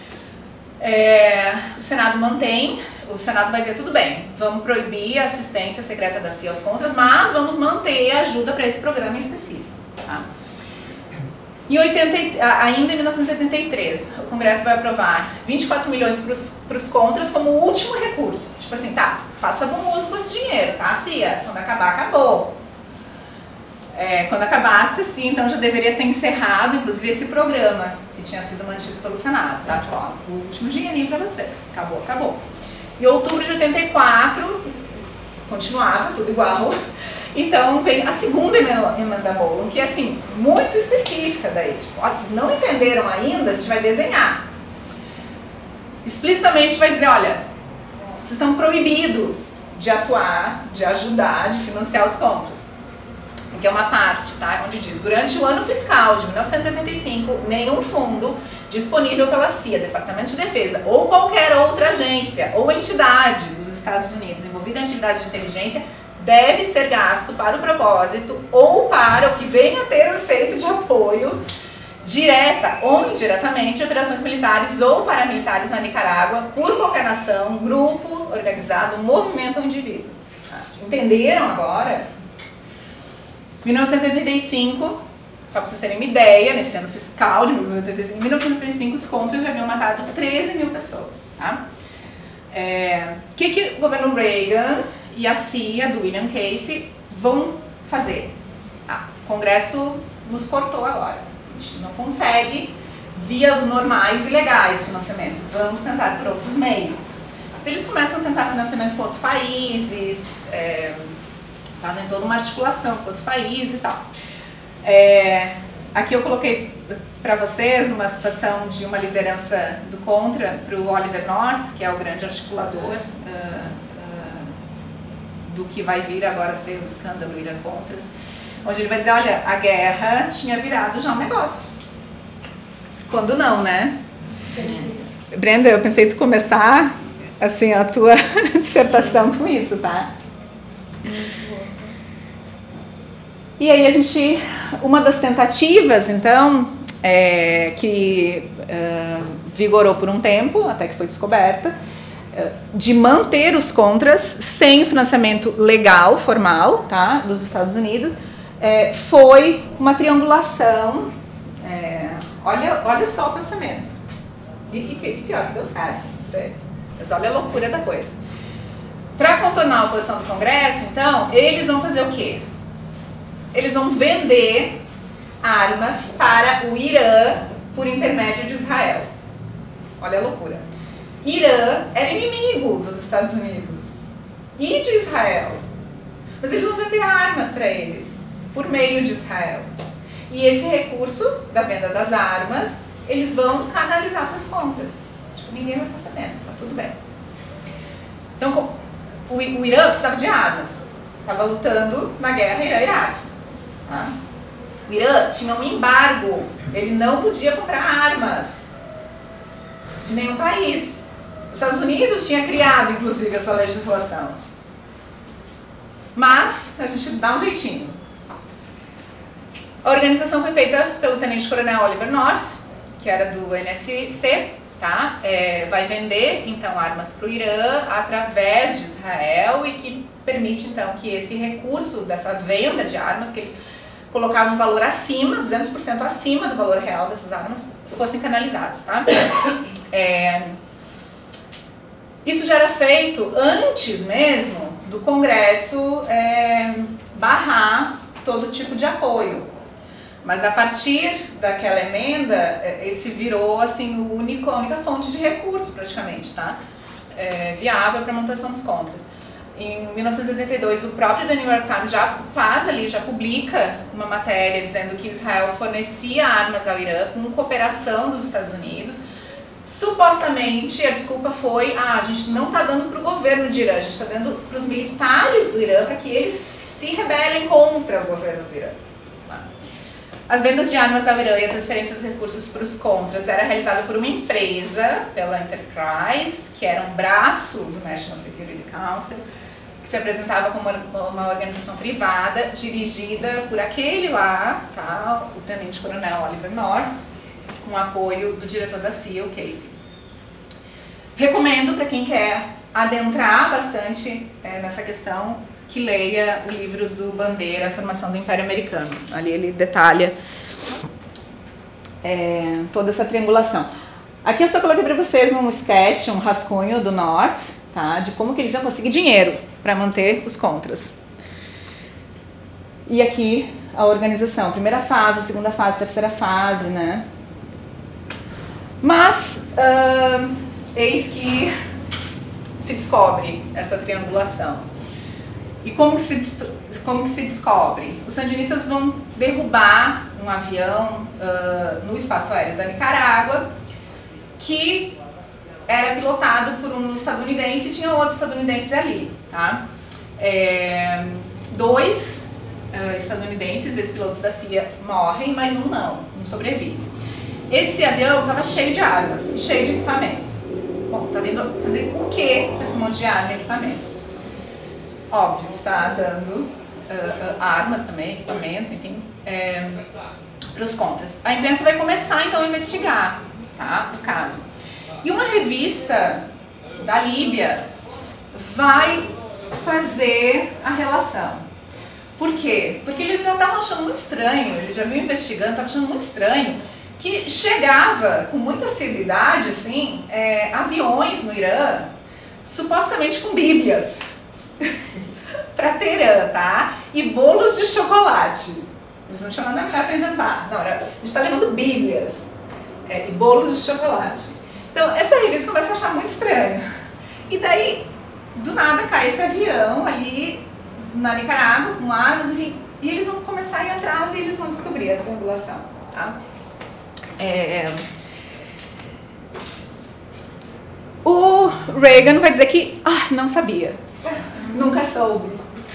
É, o Senado mantém, o Senado vai dizer, tudo bem, vamos proibir a assistência secreta da C I A aos contras, mas vamos manter a ajuda para esse programa em específico. Tá? Em oitenta, ainda em mil novecentos e setenta e três, o Congresso vai aprovar vinte e quatro milhões para os contras como último recurso. Tipo assim, tá, faça bom uso com esse dinheiro, tá, C I A? Quando acabar, acabou. É, quando acabasse, assim, então já deveria ter encerrado, inclusive, esse programa que tinha sido mantido pelo Senado, tá? Tipo, ó, o último dinheirinho para vocês. Acabou, acabou. Em outubro de oitenta e quatro, continuava tudo igual. Então, vem a segunda emenda Boland, que é, assim, muito específica daí. Tipo, ó, vocês não entenderam ainda, a gente vai desenhar. Explicitamente vai dizer, olha, vocês estão proibidos de atuar, de ajudar, de financiar os contras. Que é uma parte, tá? Onde diz, durante o ano fiscal de mil novecentos e oitenta e cinco, nenhum fundo disponível pela C I A, Departamento de Defesa, ou qualquer outra agência ou entidade dos Estados Unidos envolvida em atividades de inteligência deve ser gasto para o propósito ou para o que venha a ter o efeito de apoio direta ou indiretamente a operações militares ou paramilitares na Nicarágua por qualquer nação, grupo, organizado, movimento ou indivíduo. Tá? Entenderam agora? mil novecentos e oitenta e cinco, Só para vocês terem uma ideia, nesse ano fiscal de mil novecentos e oitenta e cinco, em mil novecentos e oitenta e cinco os contras já haviam matado treze mil pessoas. Tá? É, o que, que o governo Reagan e a C I A do William Casey vão fazer? Ah, o Congresso nos cortou agora. A gente não consegue vias normais e legais financiamento. Vamos tentar por outros meios. Eles começam a tentar financiamento com outros países, é, fazem toda uma articulação com outros países e tal. É, aqui eu coloquei para vocês uma citação de uma liderança do Contra para o Oliver North, que é o grande articulador uh, uh, do que vai vir agora a ser o escândalo Irã-Contras, onde ele vai dizer, olha, a guerra tinha virado já um negócio. Quando não, né? Sim. Brenda, eu pensei tu começar assim, a tua dissertação com isso, tá? E aí a gente, uma das tentativas, então, é, que uh, vigorou por um tempo, até que foi descoberta, uh, de manter os contras sem financiamento legal, formal, tá, dos Estados Unidos, é, foi uma triangulação, é, olha, olha só o pensamento, e, e pior que deu certo, mas olha a loucura da coisa. Para contornar a posição do Congresso, então, eles vão fazer o quê? Eles vão vender armas para o Irã por intermédio de Israel. Olha a loucura. Irã era inimigo dos Estados Unidos e de Israel. Mas eles vão vender armas para eles por meio de Israel. E esse recurso da venda das armas, eles vão canalizar para os contras. Tipo, ninguém vai ficar sabendo, tá tudo bem. Então, o, o Irã precisava de armas. Estava lutando na guerra Irã-Iraque. Tá? O Irã tinha um embargo, ele não podia comprar armas de nenhum país. Os Estados Unidos tinha criado, inclusive, essa legislação. Mas a gente dá um jeitinho. A organização foi feita pelo tenente-coronel Oliver North, que era do N S C, tá? É, vai vender, então, armas para o Irã através de Israel e que permite, então, que esse recurso dessa venda de armas, que eles colocavam um valor acima, duzentos por cento acima do valor real dessas armas, fossem canalizados, tá? É, isso já era feito antes mesmo do Congresso é, barrar todo tipo de apoio. Mas a partir daquela emenda, esse virou assim, o único, a única fonte de recurso, praticamente, tá? É, viável para a manutenção dos contras. Em mil novecentos e oitenta e dois, o próprio The New York Times já faz ali, já publica uma matéria dizendo que Israel fornecia armas ao Irã com cooperação dos Estados Unidos. Supostamente, a desculpa foi, ah, a gente não está dando para o governo de Irã, a gente está dando para os militares do Irã para que eles se rebelem contra o governo do Irã. As vendas de armas ao Irã e a transferência dos recursos para os contras era realizada por uma empresa, pela Enterprise, que era um braço do National Security Council, que se apresentava como uma, uma organização privada, dirigida por aquele lá, tá, o tenente-coronel Oliver North, com apoio do diretor da C I A, o Casey. Recomendo para quem quer adentrar bastante é, nessa questão, que leia o livro do Bandeira, A Formação do Império Americano. Ali ele detalha é, toda essa triangulação. Aqui eu só coloquei para vocês um sketch, um rascunho do North, tá, de como que eles iam conseguir dinheiro para manter os contras. E aqui a organização, primeira fase, segunda fase, terceira fase, né? Mas, uh, eis que se descobre essa triangulação. E como que, se, como que se descobre? Os sandinistas vão derrubar um avião uh, no espaço aéreo da Nicarágua, que era pilotado por um estadunidense e tinha outros estadunidenses ali. Tá? É, dois uh, estadunidenses, ex-pilotos da C I A, morrem, mas um não, um sobrevive. Esse avião estava cheio de armas, cheio de equipamentos. Bom, tá vindo fazer o que com esse monte de arma e equipamento? Óbvio, está dando uh, uh, armas também, equipamentos, enfim, é, para os contras. A imprensa vai começar, então, a investigar, tá, o caso. E uma revista da Líbia vai fazer a relação. Por quê? Porque eles já estavam achando muito estranho, eles já vinham investigando, estavam achando muito estranho que chegava com muita celeridade, assim, é, aviões no Irã, supostamente com bíblias para Teherã, tá? E bolos de chocolate. Eles não tinham nada melhor para inventar. Não, era, a gente está levando bíblias é, e bolos de chocolate. Então, essa revista começa a achar muito estranho. E daí, do nada, cai esse avião ali na Nicarágua, com armas, enfim, e eles vão começar a ir atrás e eles vão descobrir a triangulação, tá? É... O Reagan vai dizer que ah, não sabia, nunca soube.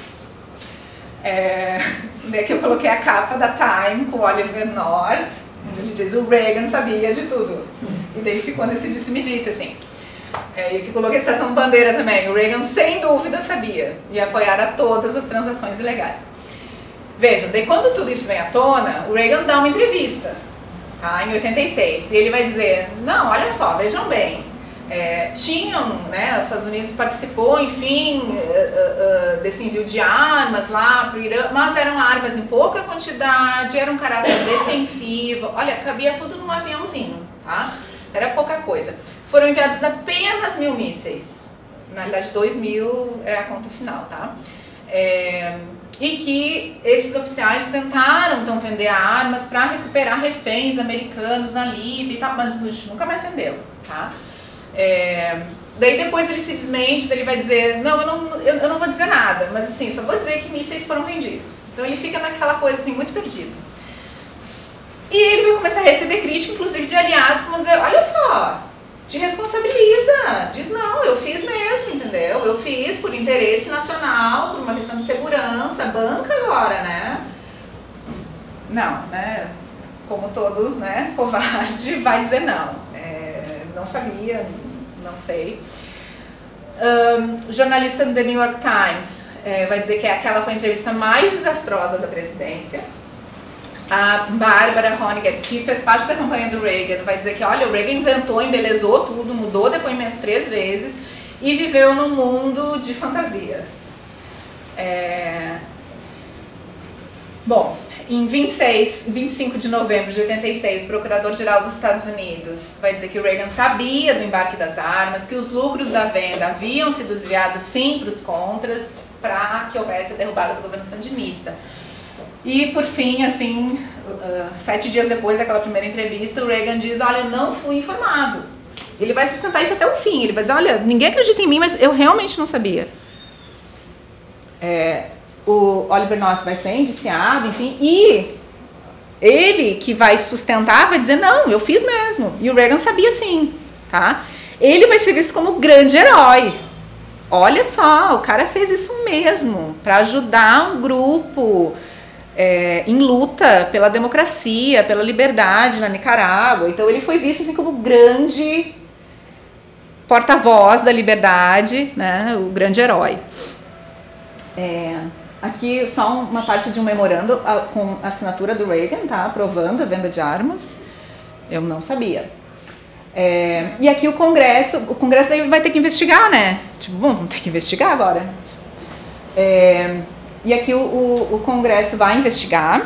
É... Daqui eu coloquei a capa da Time com o Oliver North, onde ele diz o Reagan sabia de tudo. E daí ficou nesse disse-me-disse, assim. É, e aqui coloquei a estação bandeira também. O Reagan sem dúvida sabia e apoiara todas as transações ilegais. Vejam, daí quando tudo isso vem à tona, o Reagan dá uma entrevista, tá, em oitenta e seis, e ele vai dizer, não, olha só, vejam bem, é, tinham, né, os Estados Unidos participou, enfim, uh, uh, uh, desse envio de armas lá para o Irã, mas eram armas em pouca quantidade, era um caráter defensivo, olha, cabia tudo num aviãozinho, tá, era pouca coisa. Foram enviados apenas mil mísseis, na realidade dois mil é a conta final, tá? É, e que esses oficiais tentaram então vender armas para recuperar reféns americanos na Líbia e tal, mas a gente nunca mais vendeu, tá? É, daí depois ele se desmente, ele vai dizer, não eu, não, eu, eu não vou dizer nada, mas assim, só vou dizer que mísseis foram vendidos. Então ele fica naquela coisa assim, muito perdido. E ele vai começar a receber crítica, inclusive de aliados, como dizer, olha só, te responsabiliza, diz não, eu fiz mesmo, entendeu? Eu fiz por interesse nacional, por uma questão de segurança, banca agora, né? Não, né? Como todo, né, covarde vai dizer não, é, não sabia, não sei. Um, jornalista do The New York Times é, vai dizer que aquela foi a entrevista mais desastrosa da presidência. A Bárbara Honegger, que fez parte da campanha do Reagan, vai dizer que, olha, o Reagan inventou, embelezou tudo, mudou o depoimento três vezes e viveu num mundo de fantasia. É... Bom, em vinte e seis, vinte e cinco de novembro de oitenta e seis, o Procurador-Geral dos Estados Unidos vai dizer que o Reagan sabia do embarque das armas, que os lucros da venda haviam sido desviados sim para os contras, para que houvesse a derrubada do governo sandinista. E, por fim, assim, uh, sete dias depois daquela primeira entrevista, o Reagan diz, olha, eu não fui informado. Ele vai sustentar isso até o fim. Ele vai dizer, olha, ninguém acredita em mim, mas eu realmente não sabia. É, o Oliver North vai ser indiciado, enfim, e ele que vai sustentar vai dizer, não, eu fiz mesmo. E o Reagan sabia sim, tá? Ele vai ser visto como o grande herói. Olha só, o cara fez isso mesmo, para ajudar um grupo... É, em luta pela democracia, pela liberdade na Nicarágua. Então ele foi visto assim como o grande porta-voz da liberdade, né, o grande herói. É, aqui só uma parte de um memorando a, com a assinatura do Reagan, tá, aprovando a venda de armas. Eu não sabia. É, e aqui o Congresso, o Congresso daí vai ter que investigar, né? Tipo, bom, vamos ter que investigar agora. É, E aqui o, o, o Congresso vai investigar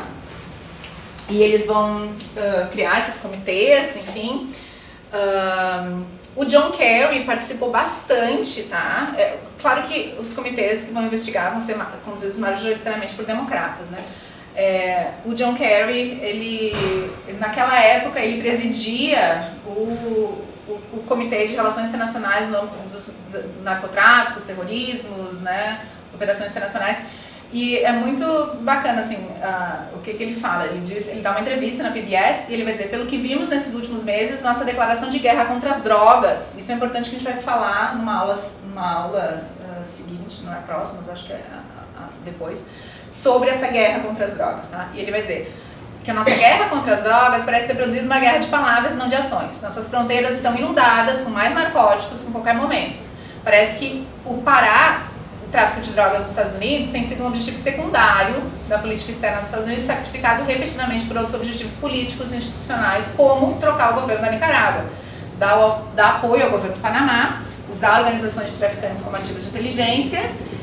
e eles vão uh, criar esses comitês, enfim. Uh, o John Kerry participou bastante, tá? É, claro que os comitês que vão investigar vão ser conduzidos majoritariamente por democratas, né? É, o John Kerry, ele, naquela época, ele presidia o, o, o Comitê de Relações Internacionais no âmbito dos narcotráficos, terrorismos, né? Operações internacionais. E é muito bacana, assim, uh, o que, que ele fala. Ele diz, ele dá uma entrevista na P B S e ele vai dizer, pelo que vimos nesses últimos meses, nossa declaração de guerra contra as drogas. Isso é importante que a gente vai falar numa aula, numa aula uh, seguinte, não é próxima, mas acho que é a, a, depois, sobre essa guerra contra as drogas, tá? E ele vai dizer que a nossa guerra contra as drogas parece ter produzido uma guerra de palavras, não de ações. Nossas fronteiras estão inundadas com mais narcóticos em qualquer momento. Parece que o parar o tráfico de drogas nos Estados Unidos tem sido um objetivo secundário da política externa dos Estados Unidos, sacrificado repetidamente por outros objetivos políticos e institucionais, como trocar o governo da Nicarágua, dar, dar apoio ao governo do Panamá, usar organizações de traficantes como ativos de inteligência,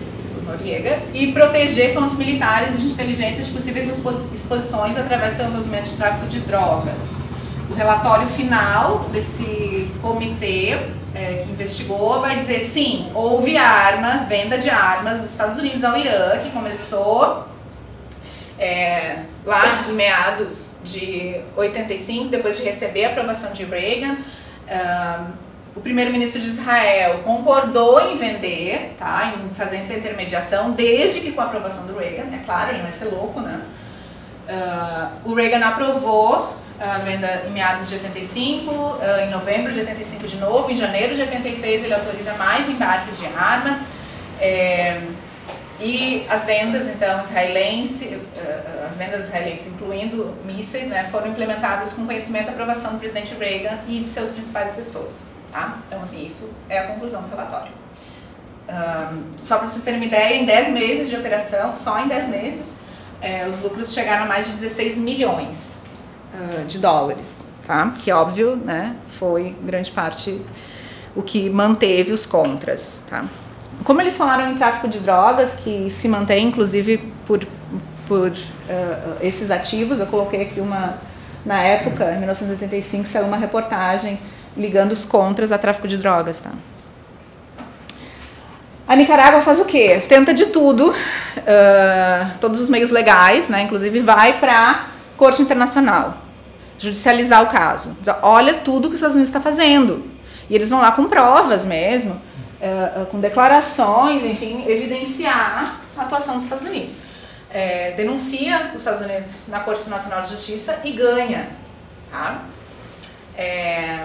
Noriega, e proteger fontes militares de inteligência de possíveis exposições através do seu envolvimento de tráfico de drogas. O relatório final desse comitê é, que investigou vai dizer, sim, houve armas, venda de armas dos Estados Unidos ao Irã, que começou é, lá em meados de oitenta e cinco, depois de receber a aprovação de Reagan. Uh, o primeiro-ministro de Israel concordou em vender, tá, em fazer essa intermediação, desde que com a aprovação do Reagan, é claro, ele não vai ser louco, né? Uh, o Reagan aprovou a venda em meados de oitenta e cinco, uh, em novembro de oitenta e cinco de novo, em janeiro de oitenta e seis ele autoriza mais embarques de armas, é, e as vendas, então, israelense, uh, as vendas israelenses, incluindo mísseis, né, foram implementadas com conhecimento e aprovação do presidente Reagan e de seus principais assessores. Tá? Então, assim, isso é a conclusão do relatório. Um, só para vocês terem uma ideia, em dez meses de operação, só em dez meses, é, os lucros chegaram a mais de dezesseis milhões uh, de dólares, tá? Que, óbvio, né, foi grande parte o que manteve os contras. Tá? Como eles falaram em tráfico de drogas, que se mantém, inclusive, por, por uh, esses ativos, eu coloquei aqui uma, na época, em mil novecentos e oitenta e cinco, saiu uma reportagem ligando os contras a tráfico de drogas, tá? A Nicarágua faz o quê? Tenta de tudo, uh, todos os meios legais, né? Inclusive vai para a Corte Internacional, judicializar o caso. Diz, olha tudo que os Estados Unidos está fazendo. E eles vão lá com provas mesmo, uh, uh, com declarações, enfim, evidenciar a atuação dos Estados Unidos. É, denuncia os Estados Unidos na Corte Internacional de Justiça e ganha, tá? É...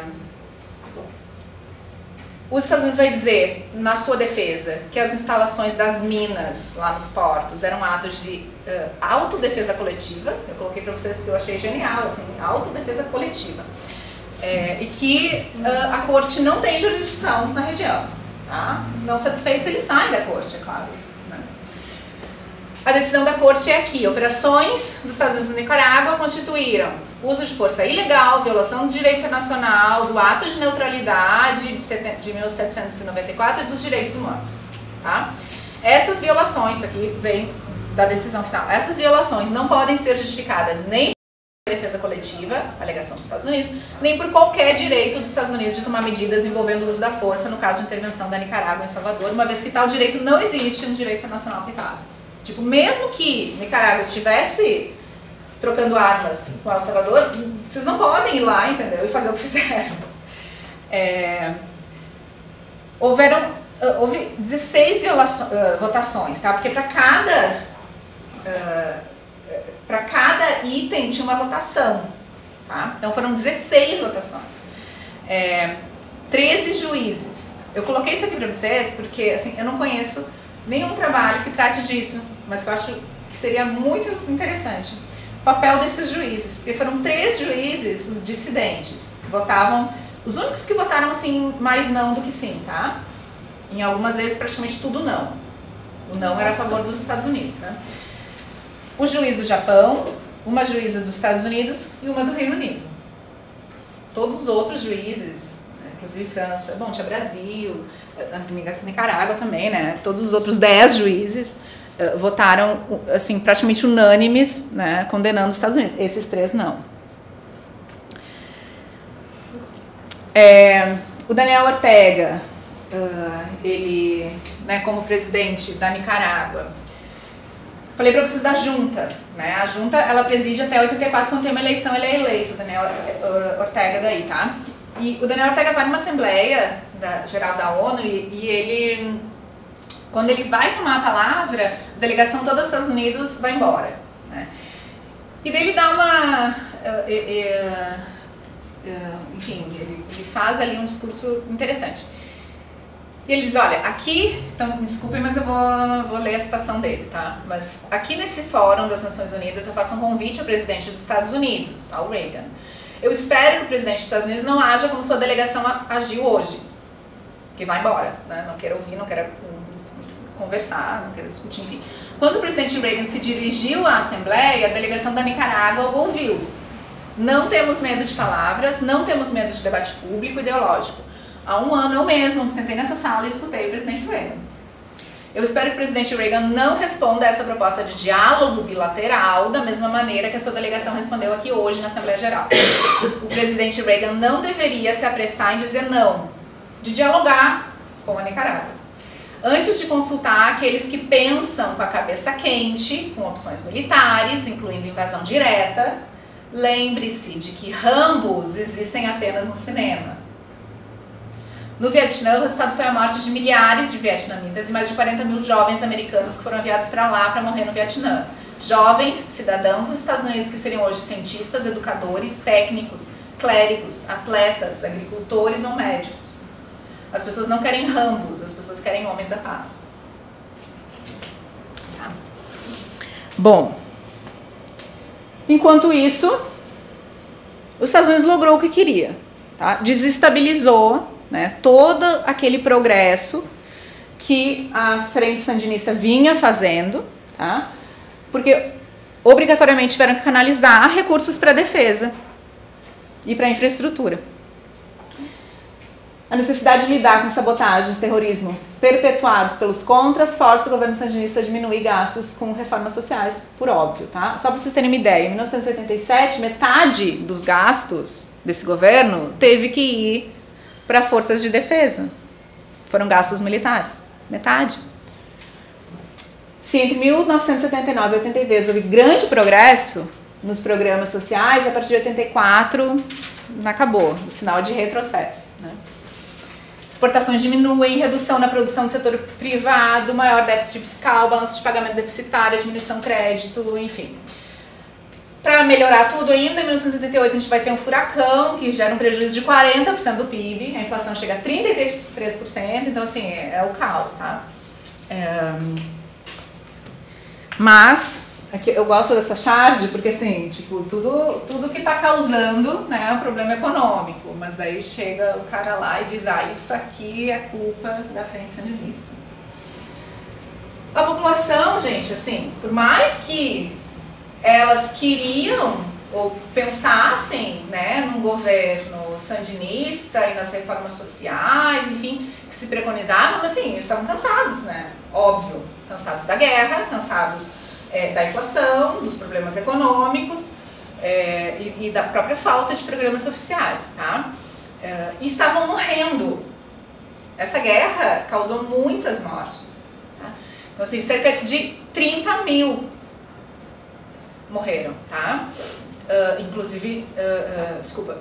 Os Estados Unidos vai dizer, na sua defesa, que as instalações das minas lá nos portos eram atos de uh, autodefesa coletiva. Eu coloquei para vocês porque eu achei genial, assim, autodefesa coletiva. É, e que uh, a corte não tem jurisdição na região. Tá? Não satisfeitos, eles saem da corte, é claro. Né? A decisão da corte é aqui. Operações dos Estados Unidos na Nicarágua constituíram uso de força ilegal, violação do direito internacional, do ato de neutralidade de mil setecentos e noventa e quatro e dos direitos humanos. Tá? Essas violações, isso aqui vem da decisão final, essas violações não podem ser justificadas nem por defesa coletiva, alegação dos Estados Unidos, nem por qualquer direito dos Estados Unidos de tomar medidas envolvendo o uso da força no caso de intervenção da Nicarágua em Salvador, uma vez que tal direito não existe no direito internacional aplicado. Tipo, mesmo que Nicarágua estivesse trocando armas com El Salvador, vocês não podem ir lá, entendeu? E fazer o que fizeram. É, houveram, houve dezesseis violações, uh, votações, tá? Porque para cada, uh, para cada item tinha uma votação, tá? Então foram dezesseis votações. É, treze juízes. Eu coloquei isso aqui para vocês porque, assim, eu não conheço nenhum trabalho que trate disso, mas que eu acho que seria muito interessante. Papel desses juízes, porque foram três juízes, os dissidentes, que votavam, os únicos que votaram assim, mais não do que sim, tá? Em algumas vezes praticamente tudo não. O não era a favor dos Estados Unidos, né? O juiz do Japão, uma juíza dos Estados Unidos e uma do Reino Unido. Todos os outros juízes, inclusive França, bom, tinha Brasil, Nicarágua também, né? Todos os outros dez juízes Uh, votaram, assim, praticamente unânimes, né, condenando os Estados Unidos. Esses três não. É, o Daniel Ortega, uh, ele, né, como presidente da Nicarágua, falei para vocês da junta, né? A junta, ela preside até oitenta e quatro, quando tem uma eleição, ele é eleito, o Daniel Ortega daí, tá? E o Daniel Ortega vai numa assembleia da, geral da ONU e, e ele... Quando ele vai tomar a palavra, a delegação toda dos Estados Unidos vai embora. Né? E daí ele dá uma... Uh, uh, uh, enfim, ele, ele faz ali um discurso interessante. E ele diz, olha, aqui... Então, me desculpem, mas eu vou, vou ler a citação dele, tá? Mas aqui nesse fórum das Nações Unidas, eu faço um convite ao presidente dos Estados Unidos, ao Reagan. Eu espero que o presidente dos Estados Unidos não haja como sua delegação agiu hoje. Que vai embora, né? Não quero ouvir, não quero... conversar, não quero discutir, enfim. Quando o presidente Reagan se dirigiu à Assembleia, a delegação da Nicarágua o ouviu. Não temos medo de palavras, não temos medo de debate público ideológico. Há um ano eu mesmo me sentei nessa sala e escutei o presidente Reagan. Eu espero que o presidente Reagan não responda a essa proposta de diálogo bilateral da mesma maneira que a sua delegação respondeu aqui hoje na Assembleia Geral. O presidente Reagan não deveria se apressar em dizer não, de dialogar com a Nicarágua, antes de consultar aqueles que pensam com a cabeça quente, com opções militares, incluindo invasão direta. Lembre-se de que Rambos existem apenas no cinema. No Vietnã, o resultado foi a morte de milhares de vietnamitas e mais de quarenta mil jovens americanos que foram enviados para lá para morrer no Vietnã. Jovens, cidadãos dos Estados Unidos que seriam hoje cientistas, educadores, técnicos, clérigos, atletas, agricultores ou médicos. As pessoas não querem Rambos, as pessoas querem homens da paz. Tá. Bom, enquanto isso, os Estados Unidos logrou o que queria, tá? Desestabilizou, né, todo aquele progresso que a Frente Sandinista vinha fazendo, tá? Porque obrigatoriamente tiveram que canalizar recursos para a defesa e para a infraestrutura. A necessidade de lidar com sabotagens, terrorismo perpetuados pelos contras força o governo sandinista a diminuir gastos com reformas sociais, por óbvio, tá? Só para vocês terem uma ideia, em mil novecentos e oitenta e sete, metade dos gastos desse governo teve que ir para forças de defesa. Foram gastos militares. Metade. Se entre mil novecentos e setenta e nove e oitenta e três houve grande progresso nos programas sociais, a partir de oitenta e quatro acabou. O sinal de retrocesso, né? Exportações diminuem, redução na produção do setor privado, maior déficit fiscal, balanço de pagamento deficitário, diminuição de crédito, enfim. Para melhorar tudo ainda, em mil novecentos e setenta e oito a gente vai ter um furacão que gera um prejuízo de quarenta por cento do P I B, a inflação chega a trinta e três por cento, então assim, é, é o caos, tá? É... Mas, aqui, eu gosto dessa charge porque assim, tipo, tudo, tudo que está causando, né, é um problema econômico, mas daí chega o cara lá e diz, ah, isso aqui é culpa da Frente Sandinista. A população, gente, assim, por mais que elas queriam ou pensassem, né, num governo sandinista e nas reformas sociais, enfim, que se preconizavam, mas assim, eles estavam cansados, né? Óbvio, cansados da guerra, cansados é, da inflação, dos problemas econômicos é, e, e da própria falta de programas oficiais, tá? É, e estavam morrendo. Essa guerra causou muitas mortes, tá? Então assim, cerca de trinta mil morreram, tá? Uh, inclusive, uh, uh, desculpa,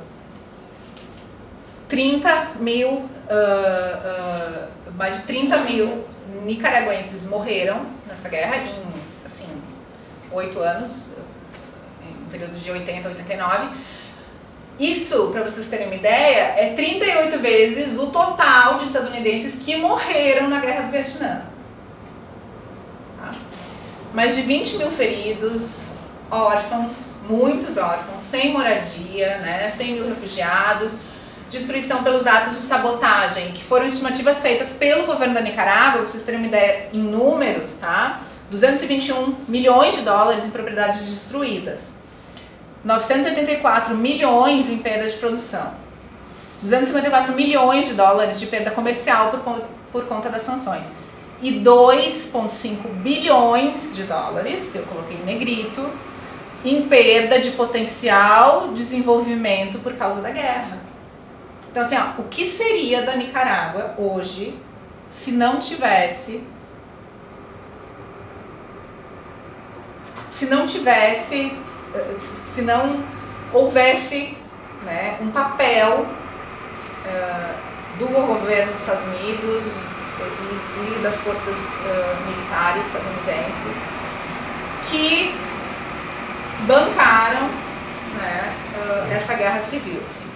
trinta mil, uh, uh, mais de trinta mil nicaragüenses morreram nessa guerra em, assim, oito anos, em período de oitenta a oitenta e nove. Isso, para vocês terem uma ideia, é trinta e oito vezes o total de estadunidenses que morreram na Guerra do Vietnã. Tá? Mais de vinte mil feridos, órfãos, muitos órfãos, sem moradia, né, cem mil refugiados, destruição pelos atos de sabotagem, que foram estimativas feitas pelo governo da Nicarágua, para vocês terem uma ideia em números, tá? duzentos e vinte e um milhões de dólares em propriedades destruídas, novecentos e oitenta e quatro milhões em perda de produção, duzentos e cinquenta e quatro milhões de dólares de perda comercial por conta, por conta das sanções, e dois vírgula cinco bilhões de dólares, eu coloquei em negrito, em perda de potencial desenvolvimento por causa da guerra. Então assim, ó, o que seria da Nicarágua hoje se não tivesse se não tivesse se não houvesse, né, um papel uh, do governo dos Estados Unidos e, e das forças uh, militares estadunidenses que bancaram, né, uh, essa guerra civil. Assim.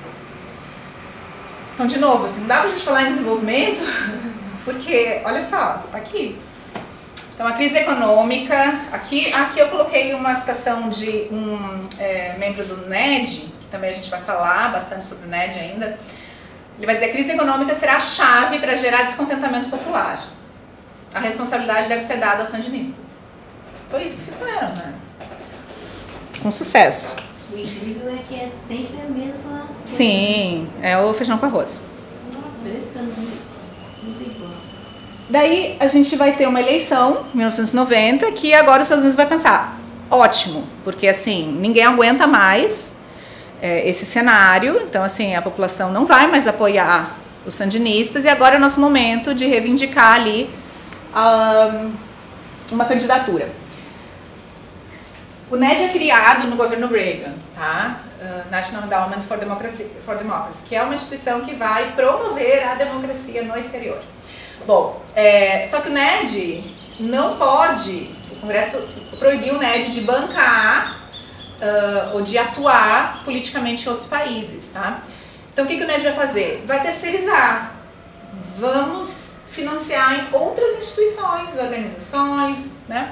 Então, de novo, assim, não dá pra gente falar em desenvolvimento, porque, olha só, tá aqui. Então, a crise econômica, aqui, aqui eu coloquei uma citação de um é, membro do N E D, que também a gente vai falar bastante sobre o N E D ainda. Ele vai dizer: a crise econômica será a chave para gerar descontentamento popular. A responsabilidade deve ser dada aos sandinistas. Foi isso que fizeram, né? Com sucesso.
O incrível é que é sempre a mesma...
Sim, é o feijão com arroz.
Impressionante. Não tem como.
daí a gente vai ter uma eleição, em mil novecentos e noventa, que agora os Estados Unidos vai pensar, ótimo, porque assim, ninguém aguenta mais é, esse cenário, então assim, a população não vai mais apoiar os sandinistas, e agora é o nosso momento de reivindicar ali um, uma candidatura. O N E D é criado no governo Reagan, tá? Uh, National Endowment for Democracy, for Democracy, que é uma instituição que vai promover a democracia no exterior. Bom, é, só que o N E D não pode, o Congresso proibiu o N E D de bancar uh, ou de atuar politicamente em outros países, tá? Então o que, que o N E D vai fazer? Vai terceirizar. Vamos financiar em outras instituições, organizações, né?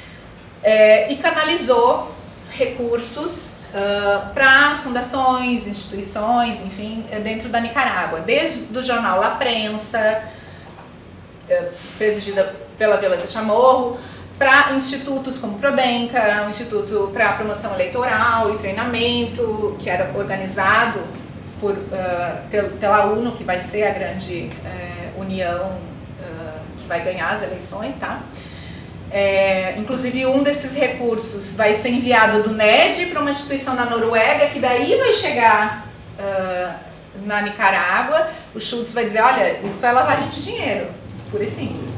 É, e canalizou recursos uh, para fundações, instituições, enfim, dentro da Nicarágua. Desde o jornal La Prensa, uh, presidida pela Violeta Chamorro, para institutos como Prodenca, um instituto para promoção eleitoral e treinamento, que era organizado por, uh, pela U N O, que vai ser a grande uh, união uh, que vai ganhar as eleições, tá? É, inclusive um desses recursos vai ser enviado do N E D para uma instituição na Noruega, que daí vai chegar uh, na Nicarágua. O Schultz vai dizer, olha, isso é lavagem de dinheiro, pura e simples.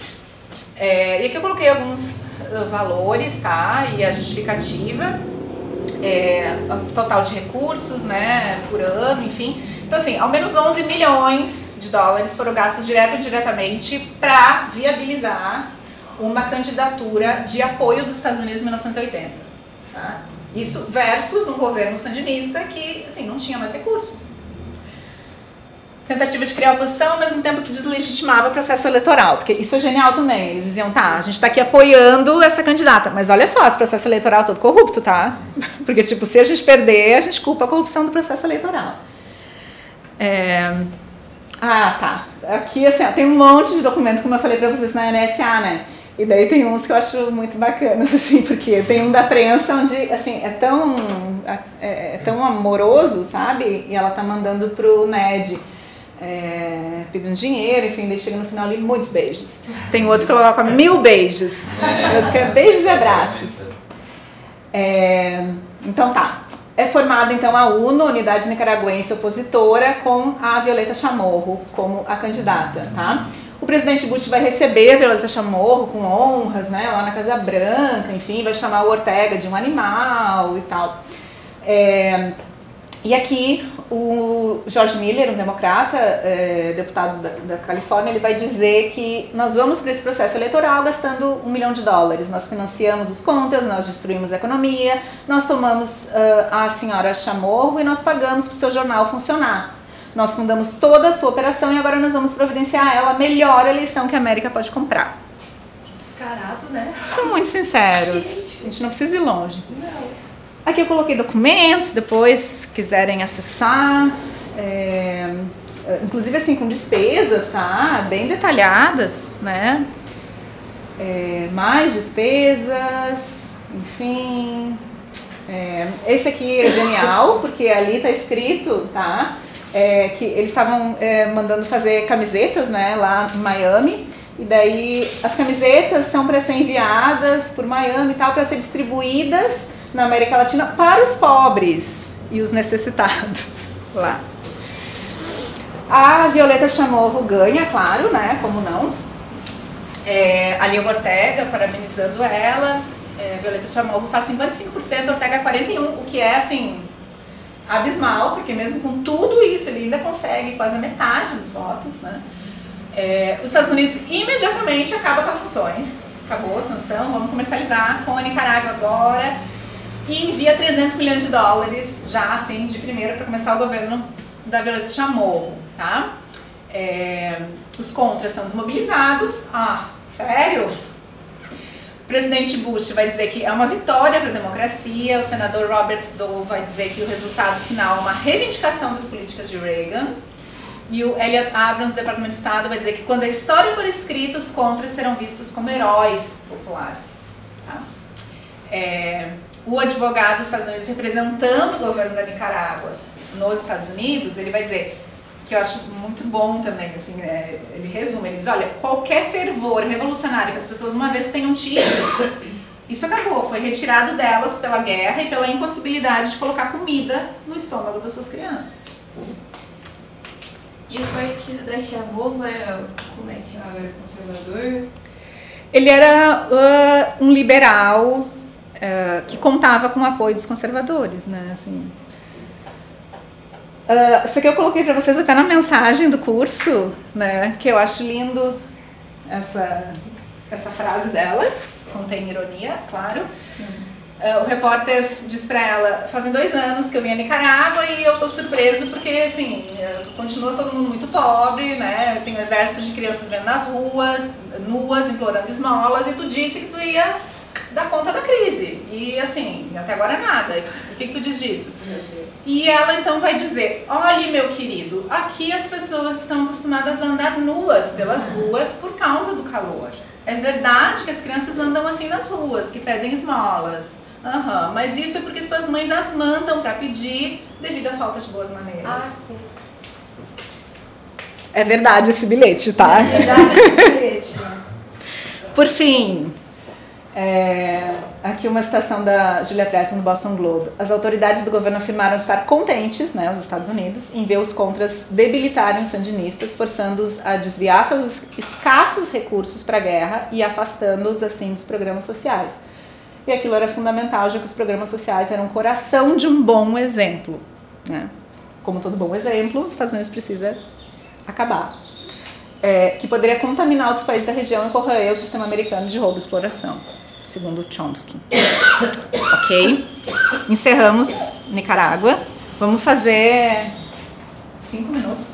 É, e aqui eu coloquei alguns uh, valores, tá, e a justificativa, é, o total de recursos, né, por ano, enfim. Então assim, ao menos onze milhões de dólares foram gastos direto ou indiretamente para viabilizar uma candidatura de apoio dos Estados Unidos em mil novecentos e oitenta. Tá? Isso versus um governo sandinista que assim, não tinha mais recurso. Tentativa de criar oposição ao mesmo tempo que deslegitimava o processo eleitoral, porque isso é genial também. Eles diziam, tá, a gente está aqui apoiando essa candidata, mas olha só, esse processo eleitoral é todo corrupto, tá? Porque, tipo, se a gente perder, a gente culpa a corrupção do processo eleitoral. É... Ah, tá. Aqui, assim, ó, tem um monte de documento, como eu falei para vocês na N S A, né? E daí tem uns que eu acho muito bacanas, assim, porque tem um da prensa onde, assim, é tão, é, é tão amoroso, sabe? E ela tá mandando pro N E D, é, pedindo dinheiro, enfim, daí chega no final ali, muitos beijos. Tem outro que coloca mil beijos, é. Outro que é beijos e abraços. É, então tá. É formada, então, a U N O, Unidade Nicaragüense Opositora, com a Violeta Chamorro como a candidata, tá? O presidente Bush vai receber a Violeta Chamorro com honras, né, lá na Casa Branca, enfim, vai chamar o Ortega de um animal e tal. É, e aqui o George Miller, um democrata, é, deputado da, da Califórnia, ele vai dizer que nós vamos para esse processo eleitoral gastando um milhão de dólares. Nós financiamos os contras, nós destruímos a economia, nós tomamos uh, a senhora Chamorro e nós pagamos para o seu jornal funcionar. Nós fundamos toda a sua operação e agora nós vamos providenciar ela a melhor eleição que a América pode comprar.
Descarado, né?
São muito sinceros. A gente não precisa ir longe. Não. Aqui eu coloquei documentos, depois se quiserem acessar. É, inclusive assim, com despesas, tá? Bem detalhadas, né? É, mais despesas, enfim. É, esse aqui é genial, porque ali tá escrito, tá? É, que eles estavam é, mandando fazer camisetas, né, lá em Miami, e daí as camisetas são para ser enviadas por Miami e tal, para ser distribuídas na América Latina para os pobres e os necessitados lá. A Violeta Chamorro ganha, claro, né, como não. É, ali o Ortega, parabenizando ela, é, Violeta Chamorro faz cinquenta e cinco por cento, Ortega quarenta e um por cento, o que é, assim, abismal, porque mesmo com tudo isso ele ainda consegue quase a metade dos votos, né? É, os Estados Unidos imediatamente acaba com as sanções, acabou a sanção, vamos comercializar com a Nicarágua agora, e envia trezentos milhões de dólares já assim de primeira para começar o governo da Violeta Chamorro, tá? É, os contras são desmobilizados. Ah, sério? O presidente Bush vai dizer que é uma vitória para a democracia, o senador Robert Dole vai dizer que o resultado final é uma reivindicação das políticas de Reagan, e o Elliot Abrams, do Departamento de Estado, vai dizer que quando a história for escrita, os contras serão vistos como heróis populares. Tá? É, o advogado dos Estados Unidos representando o governo da Nicarágua nos Estados Unidos, ele vai dizer que eu acho muito bom também, assim, é, ele resume, ele diz, olha, qualquer fervor revolucionário que as pessoas uma vez tenham tido, isso acabou, foi retirado delas pela guerra e pela impossibilidade de colocar comida no estômago das suas crianças.
E o partido da Chavô era, como é que chamava, era conservador?
Ele era uh, um liberal uh, que contava com o apoio dos conservadores, né, assim... Uh, isso aqui eu coloquei para vocês até na mensagem do curso, né, que eu acho lindo essa, essa frase dela, contém ironia, claro. Uh, o repórter diz para ela, fazem dois anos que eu vim a Nicarágua e eu tô surpreso porque, assim, continua todo mundo muito pobre, né, tem um exército de crianças vendo nas ruas, nuas, implorando esmolas, e tu disse que tu ia dar conta da crise, e assim, até agora nada. O que que tu diz disso?
Meu Deus.
E ela então vai dizer, olha meu querido, aqui as pessoas estão acostumadas a andar nuas pelas ruas por causa do calor. É verdade que as crianças andam assim nas ruas, que pedem esmolas. Uhum, mas isso é porque suas mães as mandam para pedir devido à falta de boas maneiras.
Ah, sim.
É verdade esse bilhete, tá?
É verdade esse bilhete.
Por fim, é, aqui uma citação da Julia Preston no Boston Globe. As autoridades do governo afirmaram estar contentes, né, os Estados Unidos, em ver os contras debilitarem os sandinistas, forçando-os a desviar seus escassos recursos para a guerra e afastando-os assim dos programas sociais. E aquilo era fundamental, já que os programas sociais eram o coração de um bom exemplo, né? Como todo bom exemplo, os Estados Unidos precisa acabar. É, que poderia contaminar outros países da região e corroer o sistema americano de roubo e exploração, segundo Chomsky. Ok? Encerramos Nicarágua. Vamos fazer cinco minutos.